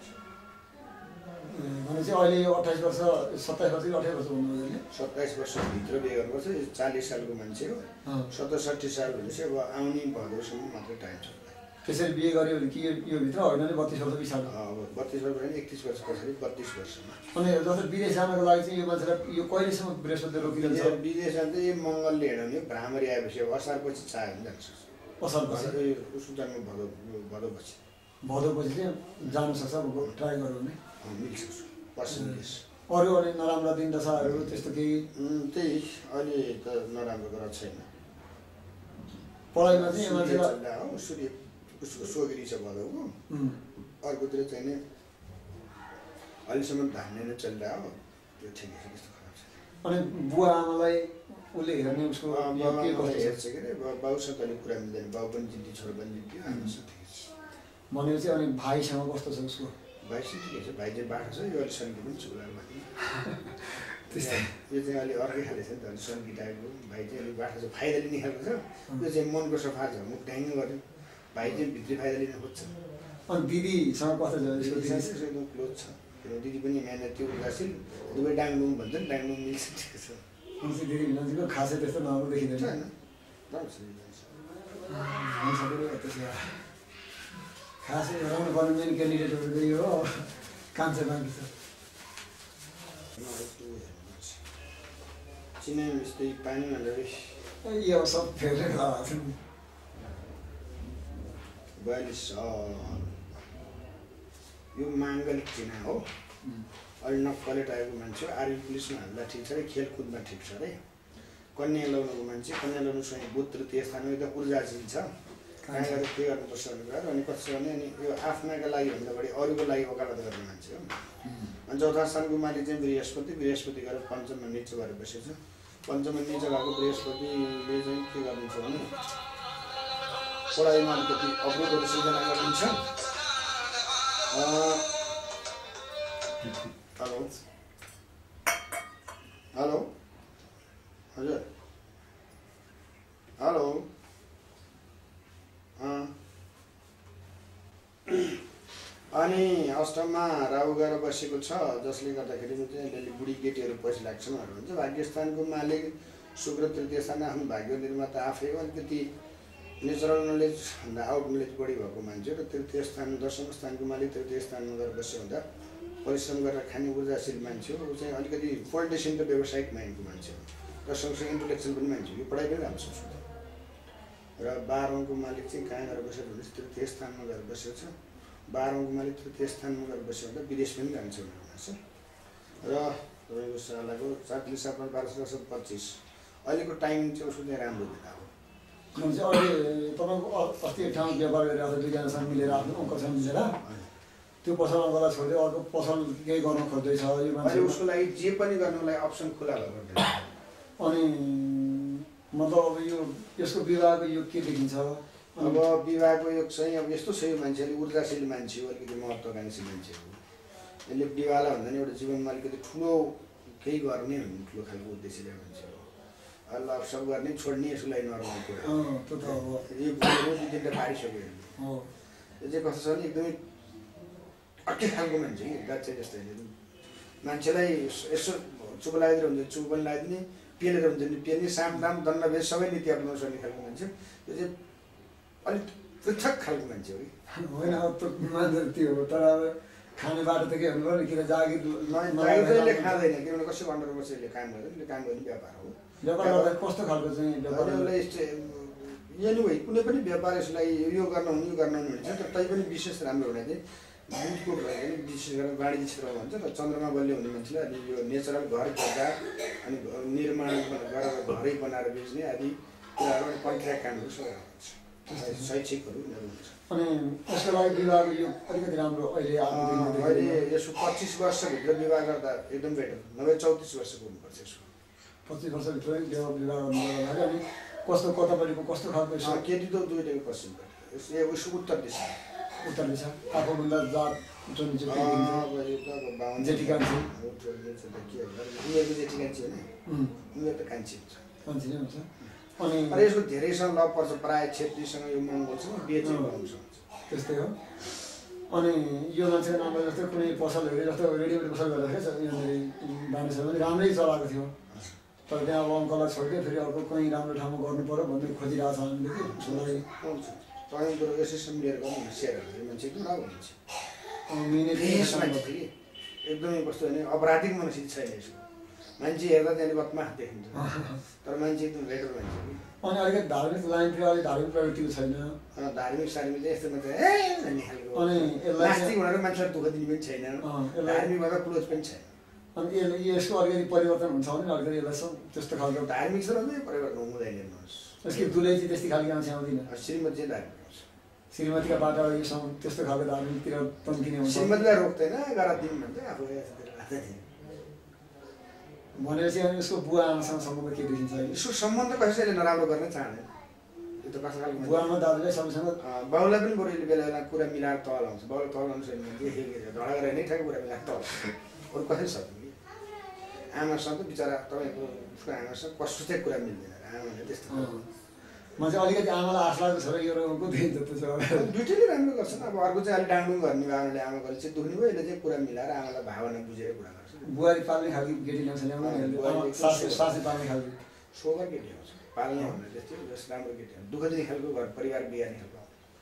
Speaker 2: भनेपछि अहिले यो 28 वर्ष 27 वर्ष कि 28 वर्ष हुनुभयो नि
Speaker 1: 27 वर्षभित्र बिहे गर्नुपर्छ 40 सालको मान्छे हो 67 साल भनेपछि अब आउने भदौसम्म मात्रै टाइम छ
Speaker 2: त्यसरी बिहे गर्यो भने कि यो भित्र होइन नि 32 वर्ष पछाडि
Speaker 1: अब 32 वर्ष होइन 31 वर्ष पछाडि 32 वर्षमा
Speaker 2: अनि जस्तो विदेश जानको लागि चाहिँ यो मान्छेलाई यो कहिलेसम्म बृहस्पति रोकिन्छ
Speaker 1: विदेश जान्छ यो मङ्गलले हिँडाउने भ्रामरी आएपछि अब असारपछि चाह्यो भने जान्छ
Speaker 2: असारपछि
Speaker 1: उसको जन्म भदौपछि
Speaker 2: चाहिँ जानु सक्छ ट्राई गर्यो भने
Speaker 1: मिल्छ पश्चिम देश
Speaker 2: अरू अनि नराम्रो दिन दशाहरू त्यस्तो केही
Speaker 1: त्यही अहिले त नराम्रो कुरा छैन
Speaker 2: पढाइमा चाहिँ मान्छेलाई
Speaker 1: हो सूर्य उसको सोगिरी छ भदौको अर्कोतिर चाहिँ नि अहिलेसम्म धान्ने नै चलिरहेको हो त्यो ठिकै छ त्यस्तो खराब छ
Speaker 2: अनि बुवा आमालाई उसले हेर्ने उसको
Speaker 1: हेर्छ के अरे बाउसँग अलिक कुरा मिल्दैन बाउ पनि जित्ती छोरो पनि जित्यो आमासँग ठिकै छ
Speaker 2: भनेपछि अनि भाइसँग कस्तो छ उसको
Speaker 1: भाइ चाहिँ ठिकै छ भाइ चाहिँ बाटो छ यो अलिक सन्की पनि छु
Speaker 2: त्यस्तै
Speaker 1: यो चाहिँ अलिक अर्कै खाले छ नि त अलिक सन्की टाइपको भाइ चाहिँ अलिक बाटो छ फाइदा लिने खालको छ यो चाहिँ मनको सफा छ मुख ढ्याङ्ग गर्यो भाइ चाहिँ भित्री फाइदा लिन खोज्छ
Speaker 2: अनि दिदीसँग कस्तो छ
Speaker 1: एकदम क्लोज छ दिदी पनि मेहनती उदासीन दुवै डाङडुङ भन्छ नि डाङडुङ मिल्छ ठिक छ
Speaker 2: दिदी नजिकको खासै त्यस्तो नराम्रो देखिँदैन
Speaker 1: होइन
Speaker 2: खासै राम्रो पर्ने मेन क्यान्डिडेटहरू त्यही हो कान्छे बाँकी छ
Speaker 1: चिनाइ जस्तै पानी हालेर
Speaker 2: यो सब फेर्ने भएको छ
Speaker 1: 42 यो माङ्गलिक चिना हो अहिले नक्कले टाइपको मान्छे हो आर्मी पुलिसमा हाल्दा ठिक छ अरे खेलकुदमा ठिक छ अरे कन्या लगाउनुको मान्छे कन्या लगाउनुसँग बुध तृतीय स्थानमा एकदम ऊर्जाशील छ कहाँ गएर के गर्नुपर्छ भन्ने कुरा अनि कस्तो छ भने अनि यो आफ्नाका लागि भन्दा बढी अरूको लागि वकालत गर्ने मान्छे हो अनि चौथा स्थानको मालिक चाहिँ बृहस्पति गएर पञ्चममा निचो भएर बसेको छ पञ्चममा निचो भएको बृहस्पतिले चाहिँ के गर्नुहुन्छ भने पढाइमा अलिकति अग्लोहरू सृजना गरिदिन्छ हेलो हेलो हजुर हेलो अनि अष्टममा राहु गएर बसेको छ जसले गर्दाखेरि चाहिँ अलिअलि बुढी केटीहरू पछि लाग्छन् भन्छ भाग्यस्थानको मालिक शुक्र तृतीय स्थान आफ्नो भाग्य निर्माता आफै हो अलिकति नेचुरल नलेज भन्दा आउट नलेज बढी भएको मान्छे र तृतीय स्थान दशम स्थानको मालिक तृतीय स्थानमा गएर बस्यो भन्दा परिश्रम गरेर खाने ऊर्जाशील मान्छे हो ऊ चाहिँ अलिकति पोलिटिसियनको व्यावसायिक माइन्डको मान्छे हो र सँगसँगै इन्टेलेक्चुअल पनि मान्छे हो यो पढाइ पनि राम्रो छ र 12 औँको मालिक चाहिँ कहाँ गएर बसेको भने तृतीय स्थानमा गएर बसेको छ 12 औँको मालिक तृतीय स्थानमा गएर बस्यो भन्दा विदेश पनि जान्छ भनेर र तपाईँको सालाको 4 7 12 25 अहिलेको टाइम चाहिँ उसको चाहिँ राम्रो दिँदा हो
Speaker 2: अहिले तपाईँको अस्ति एक ठाउँ व्यापार गरिरहेको छ दुईजनासँग मिलेर आफ्नो अङ्कसँग मिलेर त्यो पसलमा गएर छोड्यो अर्को पसल केही गर्न खोज्दैछ यो मान्छे
Speaker 1: उसको लागि जे पनि गर्नुको लागि अप्सन खुला भएको
Speaker 2: अनि मतलब अब यो यसको विवाहको योग के देखिन्छ
Speaker 1: अब विवाहको योग चाहिँ अब यस्तो छ यो मान्छे अलिक ऊर्जाशील मान्छे हो अलिकति महत्त्वाकांक्षी मान्छे हो यसले विवाहलाई भन्दा नि एउटा जीवनमा अलिकति ठुलो केही गर्ने भन्ने ठुलो खालको उद्देश्य ल्याएको मान्छे हो लभ सब गर्ने छोड्ने यसको लागि नर्मल कुरा यो दुईवटा पारिसक्यो यो चाहिँ कस्तो छ भने एकदमै अर्कै खालको मान्छे कि दाज चाहिँ जस्तै मान्छेलाई यसो चुप लगाइदिएर हुन्छ चुप पनि लगाइदिने पेलेर हुन्छ नि पेल्ने साम दाम दण्ड भेद सबै नीति अप्नाउन सक्ने खालको मान्छे त्यो चाहिँ अलिक पृथक खालको मान्छे हो कि
Speaker 2: होइन अब त मान्छे त्यो हो तर अब खाने बाटो त के हुनु पर्यो किन जागिर
Speaker 1: जागिरले खाँदैन किनभने कसैको अन्डरमा बसेर काम गर्दैन काम गर्ने व्यापार हो
Speaker 2: व्यापार गर्दा कस्तो खालको चाहिँ
Speaker 1: उसलाई एनिवे कुनै पनि व्यापार यसलाई यो गर्न हुने हुन्छ तर तै पनि विशेष राम्रो हुने चाहिँ बुझको भयो भने विशेष गरेर वाणिज्य क्षेत्रमा भन्छ र चन्द्रमा बल्य हुने मान्छेले अनि यो नेचरल घर बजार अनि निर्माण गरेर घरै बनाएर बेच्ने आदि कुराहरू कन्ट्र्याक्ट कामहरू सबै हुन्छ शैक्षिकहरू हुन्छ
Speaker 2: अनि यसको लागि विवाह यो अलिकति राम्रो
Speaker 1: अहिले यसो 25 वर्षभित्र विवाह गर्दा एकदम बेटर नभए 34 वर्षको हुनुपर्छ यसको
Speaker 2: 25 वर्षभित्रै विवाह गर्नुपर्दाखेरि अनि कस्तो कतापट्टिको कस्तो खालको
Speaker 1: केटी त दुईटैको पश्चिम उसको उत्तर दिशा
Speaker 2: आफूभन्दा जात उनीहरूको जेठी कान्छी
Speaker 1: होइन उनीहरू त कान्छी हुन्छ
Speaker 2: नै हुन्छ
Speaker 1: अनि यसको धेरैसँग लभ पर्छ प्रायः छेत्रीसँग यो मङ्गोलसँग बिहे गर्नुहुन्छ
Speaker 2: त्यस्तै हो अनि यो मान्छेको नाममा जस्तो कुनै पसलहरू जस्तो रेडिमेड पसल गरेर यहाँनिर बाँडेछ भने राम्रै चलाएको थियो तर त्यहाँ अब अङ्कललाई छोडिदियो फेरि अर्को कहीँ राम्रो ठाउँमा गर्नु पऱ्यो भन्दै खोजिरहेको छ हामीले कि छोराले
Speaker 1: तपाईँको एसएसएम लिएर गर्नु सेयर मान्छे एकदम राम्रो हुन्छ
Speaker 2: मिहिनेत
Speaker 1: एकदमै कस्तो भने अपराधिक मनस्थिति छैन यसको मान्छे हेर्दा त्यहाँले बदमास देखिन्छ तर मान्छे एकदम रेडर मान्छे
Speaker 2: अनि अलिकति धार्मिक लाइनतिर अलिक धार्मिक प्रवृत्तिको छैन
Speaker 1: धार्मिक सार्मिक चाहिँ यस्तो मान्छे
Speaker 2: अनि
Speaker 1: नास्तिक भनेर मान्छेलाई दुःख दिने पनि छैन धार्मिक भएर क्लोज पनि छैन
Speaker 2: अनि यसको अलिकति परिवर्तन हुन्छ भने अलिकति यसलाई त्यस्तो खालको
Speaker 1: धार्मिक छ भने परिवर्तन हुँदैन हेर्नुहोस्
Speaker 2: यसको दुलै चाहिँ त्यस्तै खालको मान्छे आउँदैन
Speaker 1: श्रीमती चाहिँ धार्मिक
Speaker 2: श्रीमतीका बाटो यो त्यस्तो खालको धार्मिकतिर तन्किने हुन्छ
Speaker 1: श्रीमतीलाई रोक्दैन गर दिउँ भन्छ आफू
Speaker 2: भनेपछि अनि उसको बुवा आमासँग सम्बन्ध के देखिन्छ
Speaker 1: यसको सम्बन्ध कसैले नराम्रो गर्न चाहँदैन यो त कस्तो खालको
Speaker 2: बुवामा दाजुलाई सबैसँग
Speaker 1: बाउलाई पनि बरु बेला बेला कुरा मिलाएर तल आउँछ बाउलाई तल आउँछ झगडा गरेर नै ठ्याक्क कुरा मिलाएर तल अरू कसरी सक्नु कि आमासँग त बिचरा तपाईँको उसको आमासँग कस्तो चाहिँ कुरा मिल्दैन आमाले त्यस्तो
Speaker 2: म चाहिँ अलिकति आमालाई आश लाग्दो छ र यो रोगको देख्छ जस्तो छ
Speaker 1: दुइटैले राम्रो गर्छन् अब अर्को चाहिँ अलिक डाङडुङ गर्ने भावनाले आमाको चाहिँ दुख्ने भयो यसले चाहिँ कुरा मिलाएर आमालाई भावना बुझेर कुरा गर्छ
Speaker 2: बुहारी पाल्ने खालको केटी ल्याउँछ ल्याउनु सासू पाल्ने खालको
Speaker 1: सोबर केटी आउँछ पाल्ने भन्ने त्यस्तै जस राम्रो केटी आउँछ दुःख दिने खालको घर परिवार बिहार्ने खालको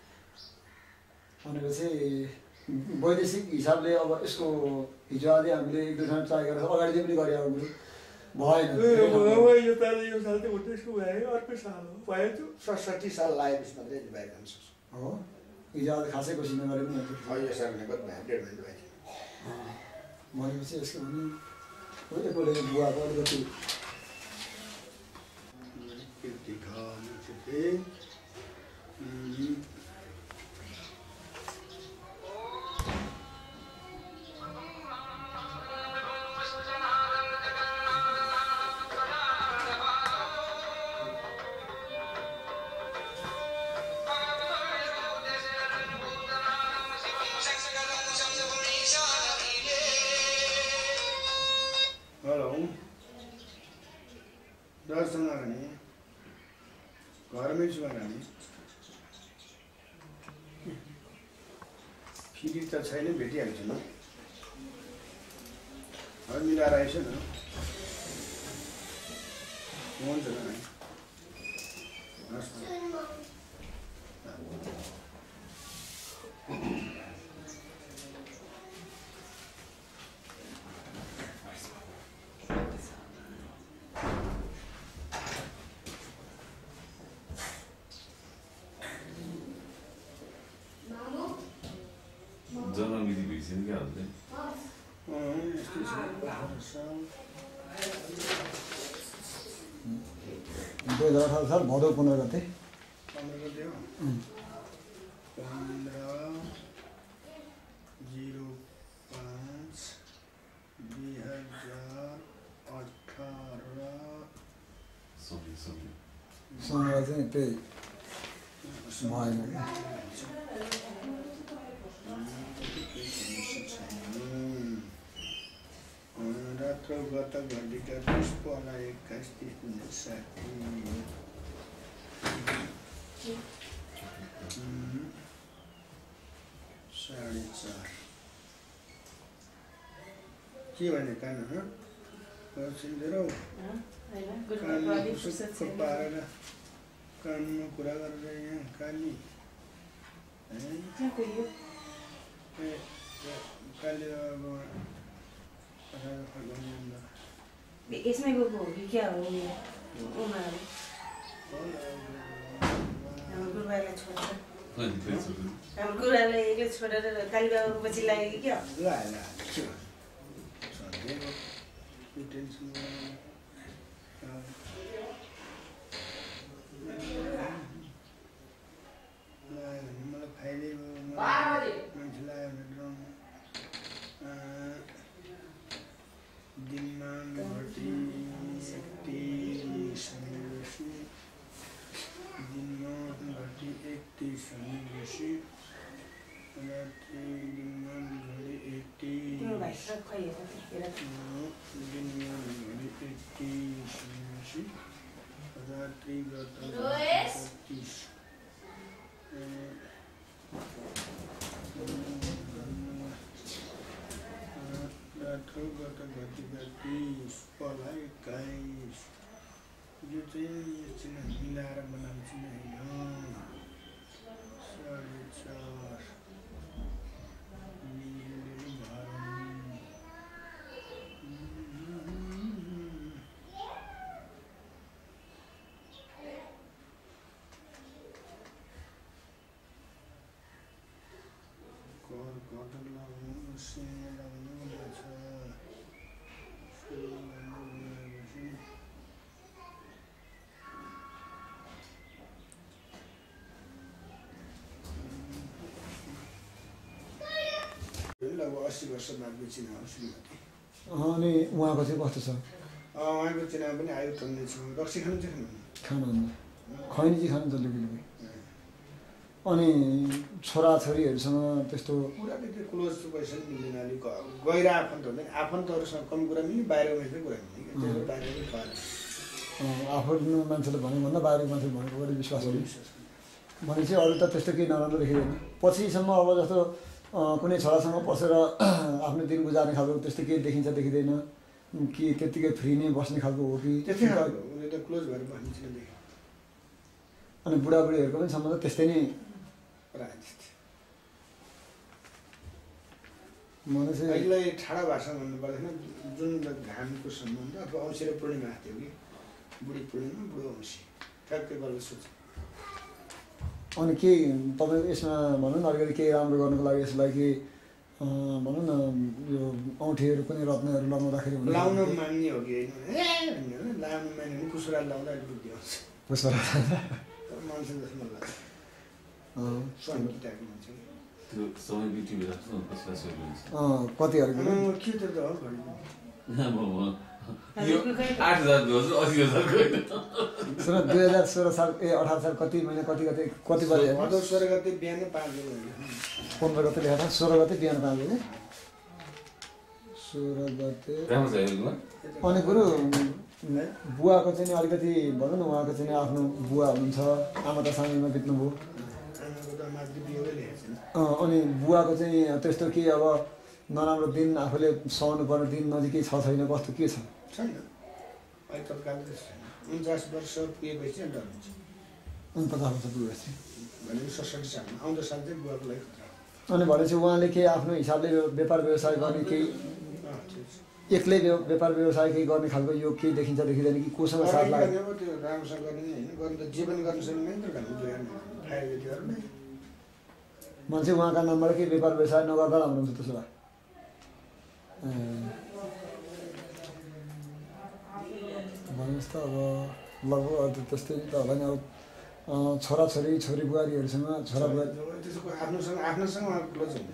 Speaker 2: भनेपछि वैदेशिक हिसाबले अब यसको हिजो आज हामीले एक दुई ठाउँ ट्राई गरेर अगाडि पनि गरे अब भएन
Speaker 1: यो साल त उन्नाइसको भयो अर्को साल हो भयो 67 साल लाग्यो बिचमा चाहिँ बाहिर जानु सक्छ
Speaker 2: हो हिजो आज खासै कोसिस नगरे पनि
Speaker 1: यो साल कति भयो 1.5 महिना भयो
Speaker 2: भनेपछि यसको भने एकपल्ट बुवाको अलिकति
Speaker 1: दर्शन गर्ने घरमै छु भने फेरि त छैन भेटिहाल्छु न मिलाएर आएछ न हुन्छ न
Speaker 3: जन्ममिति भेटिसक्यो क्या हुन्छ
Speaker 2: 2018 साल भदौ 15 गते
Speaker 1: 15 गते हो
Speaker 3: 15/05/2018
Speaker 2: समय चाहिँ त्यही भएन
Speaker 1: रात्र गत घटिका पुष्पला 21:30 के भने कान सिन्देर पारेर कानमा कुरा गरेर यहाँ काली काली
Speaker 4: इसमें गएको हो कि क्या हो उनीहरू कुरालाई छोडेर
Speaker 3: अनि फेरि
Speaker 4: हाम्रो कुरालाई एक्लै छोडेर कालीबाबा पछि लाग्यो क्या
Speaker 1: ल ल टेन्सन मलाई फाइदै मान्छेलाई दिनमा घटी 31 दिनमा घटी 31 भनेपछि राति दिनमा घडी 31
Speaker 4: त्यो भाइ खै हेर
Speaker 1: दिनमा घडी 31 भनेपछि राति गत 31 रातो गत गति 30 पला 21 यो चाहिँ एकछिन मिलाएर बनाउँछु नि होइन 4.5 लगभग 80 वर्ष बादको चिना हो श्रीमती
Speaker 2: अनि उहाँको चाहिँ कस्तो छ
Speaker 1: उहाँको चिना पनि आयु टन्ने छ रक्सी खानु चाहिँ
Speaker 2: खानुहुन्न खैनी चाहिँ खानु जल्दी बिलुकै अनि छोराछोरीहरूसँग त्यस्तो
Speaker 1: पुरा त्यति क्लोज पैसा मिल्दैन अलिक गहिरो आफन्त हुँदैन आफन्तहरूसँग कम कुरा मिल्ने बाहिरको मान्छे कुरा मिल्ने त्यसो बाहिर पनि पाएन
Speaker 2: आफ्नो मान्छेले भन्यो भन्दा बाहिरको मान्छेले भनेको बढी विश्वास गर्ने भनेपछि अरू त त्यस्तो केही नराम्रो देखिँदैन पछिसम्म अब जस्तो कुनै छोरासँग पसेर आफ्नो दिन गुजार्ने खालको त्यस्तो केही देखिन्छ देखिँदैन कि त्यत्तिकै फ्री नै बस्ने खालको हो कि
Speaker 1: त्यस्तै खालको उयो त क्लोज भएर बस्ने छैन देखि
Speaker 2: अनि बुढाबुढीहरूको पनि सम्बन्ध त्यस्तै नै
Speaker 1: भनेपछि अहिले ठाडा भाषा भन्नु पर्दैन जुन घामको सम्बन्ध अथवा औँसी र पूर्णिमा थियो कि बुढी पूर्णिमा बुढो औँसी ठ्याक्कै गरेर सोच
Speaker 2: अनि केही तपाईँ यसमा भनौँ न अलिकति केही राम्रो गर्नुको लागि यसलाई कि भनौँ न यो औँठीहरू पनि रत्नहरू लगाउँदाखेरि
Speaker 1: लाउन मान्ने हो कि होइन लाउनु मान्ने भने कुसुरा लाउँदा अलिक बुद्धि आउँछ
Speaker 2: कुसुरा
Speaker 1: मान्छे जस्तो लाग्छ स्वामी टाइपको मान्छे
Speaker 3: त्यो समय बित्यो
Speaker 2: कतिहरू
Speaker 1: के त हो
Speaker 3: यो 8,000 गर्छु 80,000
Speaker 2: सुन 2016 साल 18 साल कति महिना कति बजे
Speaker 1: 16 गते बिहान 5 बजे
Speaker 2: 15 गते ल्याएर 16 गते बिहान 5 बजे 16 गते अनि गुरु बुवाको चाहिँ अलिकति भनौँ न उहाँको चाहिँ आफ्नो बुवा हुनुहुन्छ आमा त सानैमा बित्नुभयो अनि बुवाको चाहिँ त्यस्तो के अब नराम्रो दिन आफूले सहनु पर्ने दिन नजिकै छ छैन कस्तो के छ
Speaker 1: छैन अहिले तत्काल 49 वर्ष पुगेपछि डर हुन्छ
Speaker 2: 49 वर्ष पुगेपछि
Speaker 1: भनेपछि 67 सालमा आउँदो साल चाहिँ बुवाको लागि खतरा
Speaker 2: अनि भनेपछि उहाँले के आफ्नो हिसाबले व्यापार व्यवसाय गर्ने केही एक्लै व्यापार व्यवसाय केही गर्ने खालको यो केही देखिन्छ देखिँदैन कि कोसँग साथ लाग्यो
Speaker 1: त्यो राम्रोसँग गर्ने होइन गर्नु त जीवन गर्न सक्ने नि त
Speaker 2: मान्छे उहाँका नामबाट केही व्यापार व्यवसाय नगर्दा राम्रो हुन्छ त्यसो भए भन्नुहोस् त अब लगभग त्यस्तै त होला नि अब छोराछोरी छोरी बुहारीहरूसँग छोरा बुहारी
Speaker 1: आफ्नोसँग क्लोज हुन्छ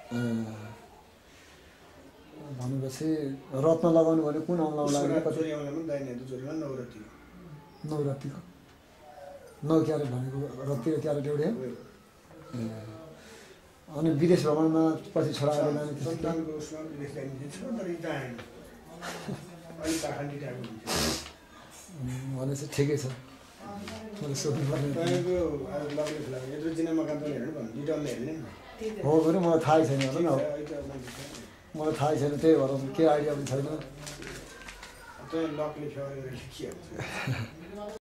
Speaker 2: भनेपछि रत्न लगाउनु भने कुन औँला नौरत्तीको नौ क्यारेट भनेको रत्ती र क्यारेट एउटै हो अनि विदेश भ्रमणमा पछि छोराहरू लाने भनेपछि ठिकै छ मैले सोध्नु पर्ने हो बरु मलाई थाहै छैन होला नि मलाई थाहै छैन त्यही भएर केही आइडिया पनि छैन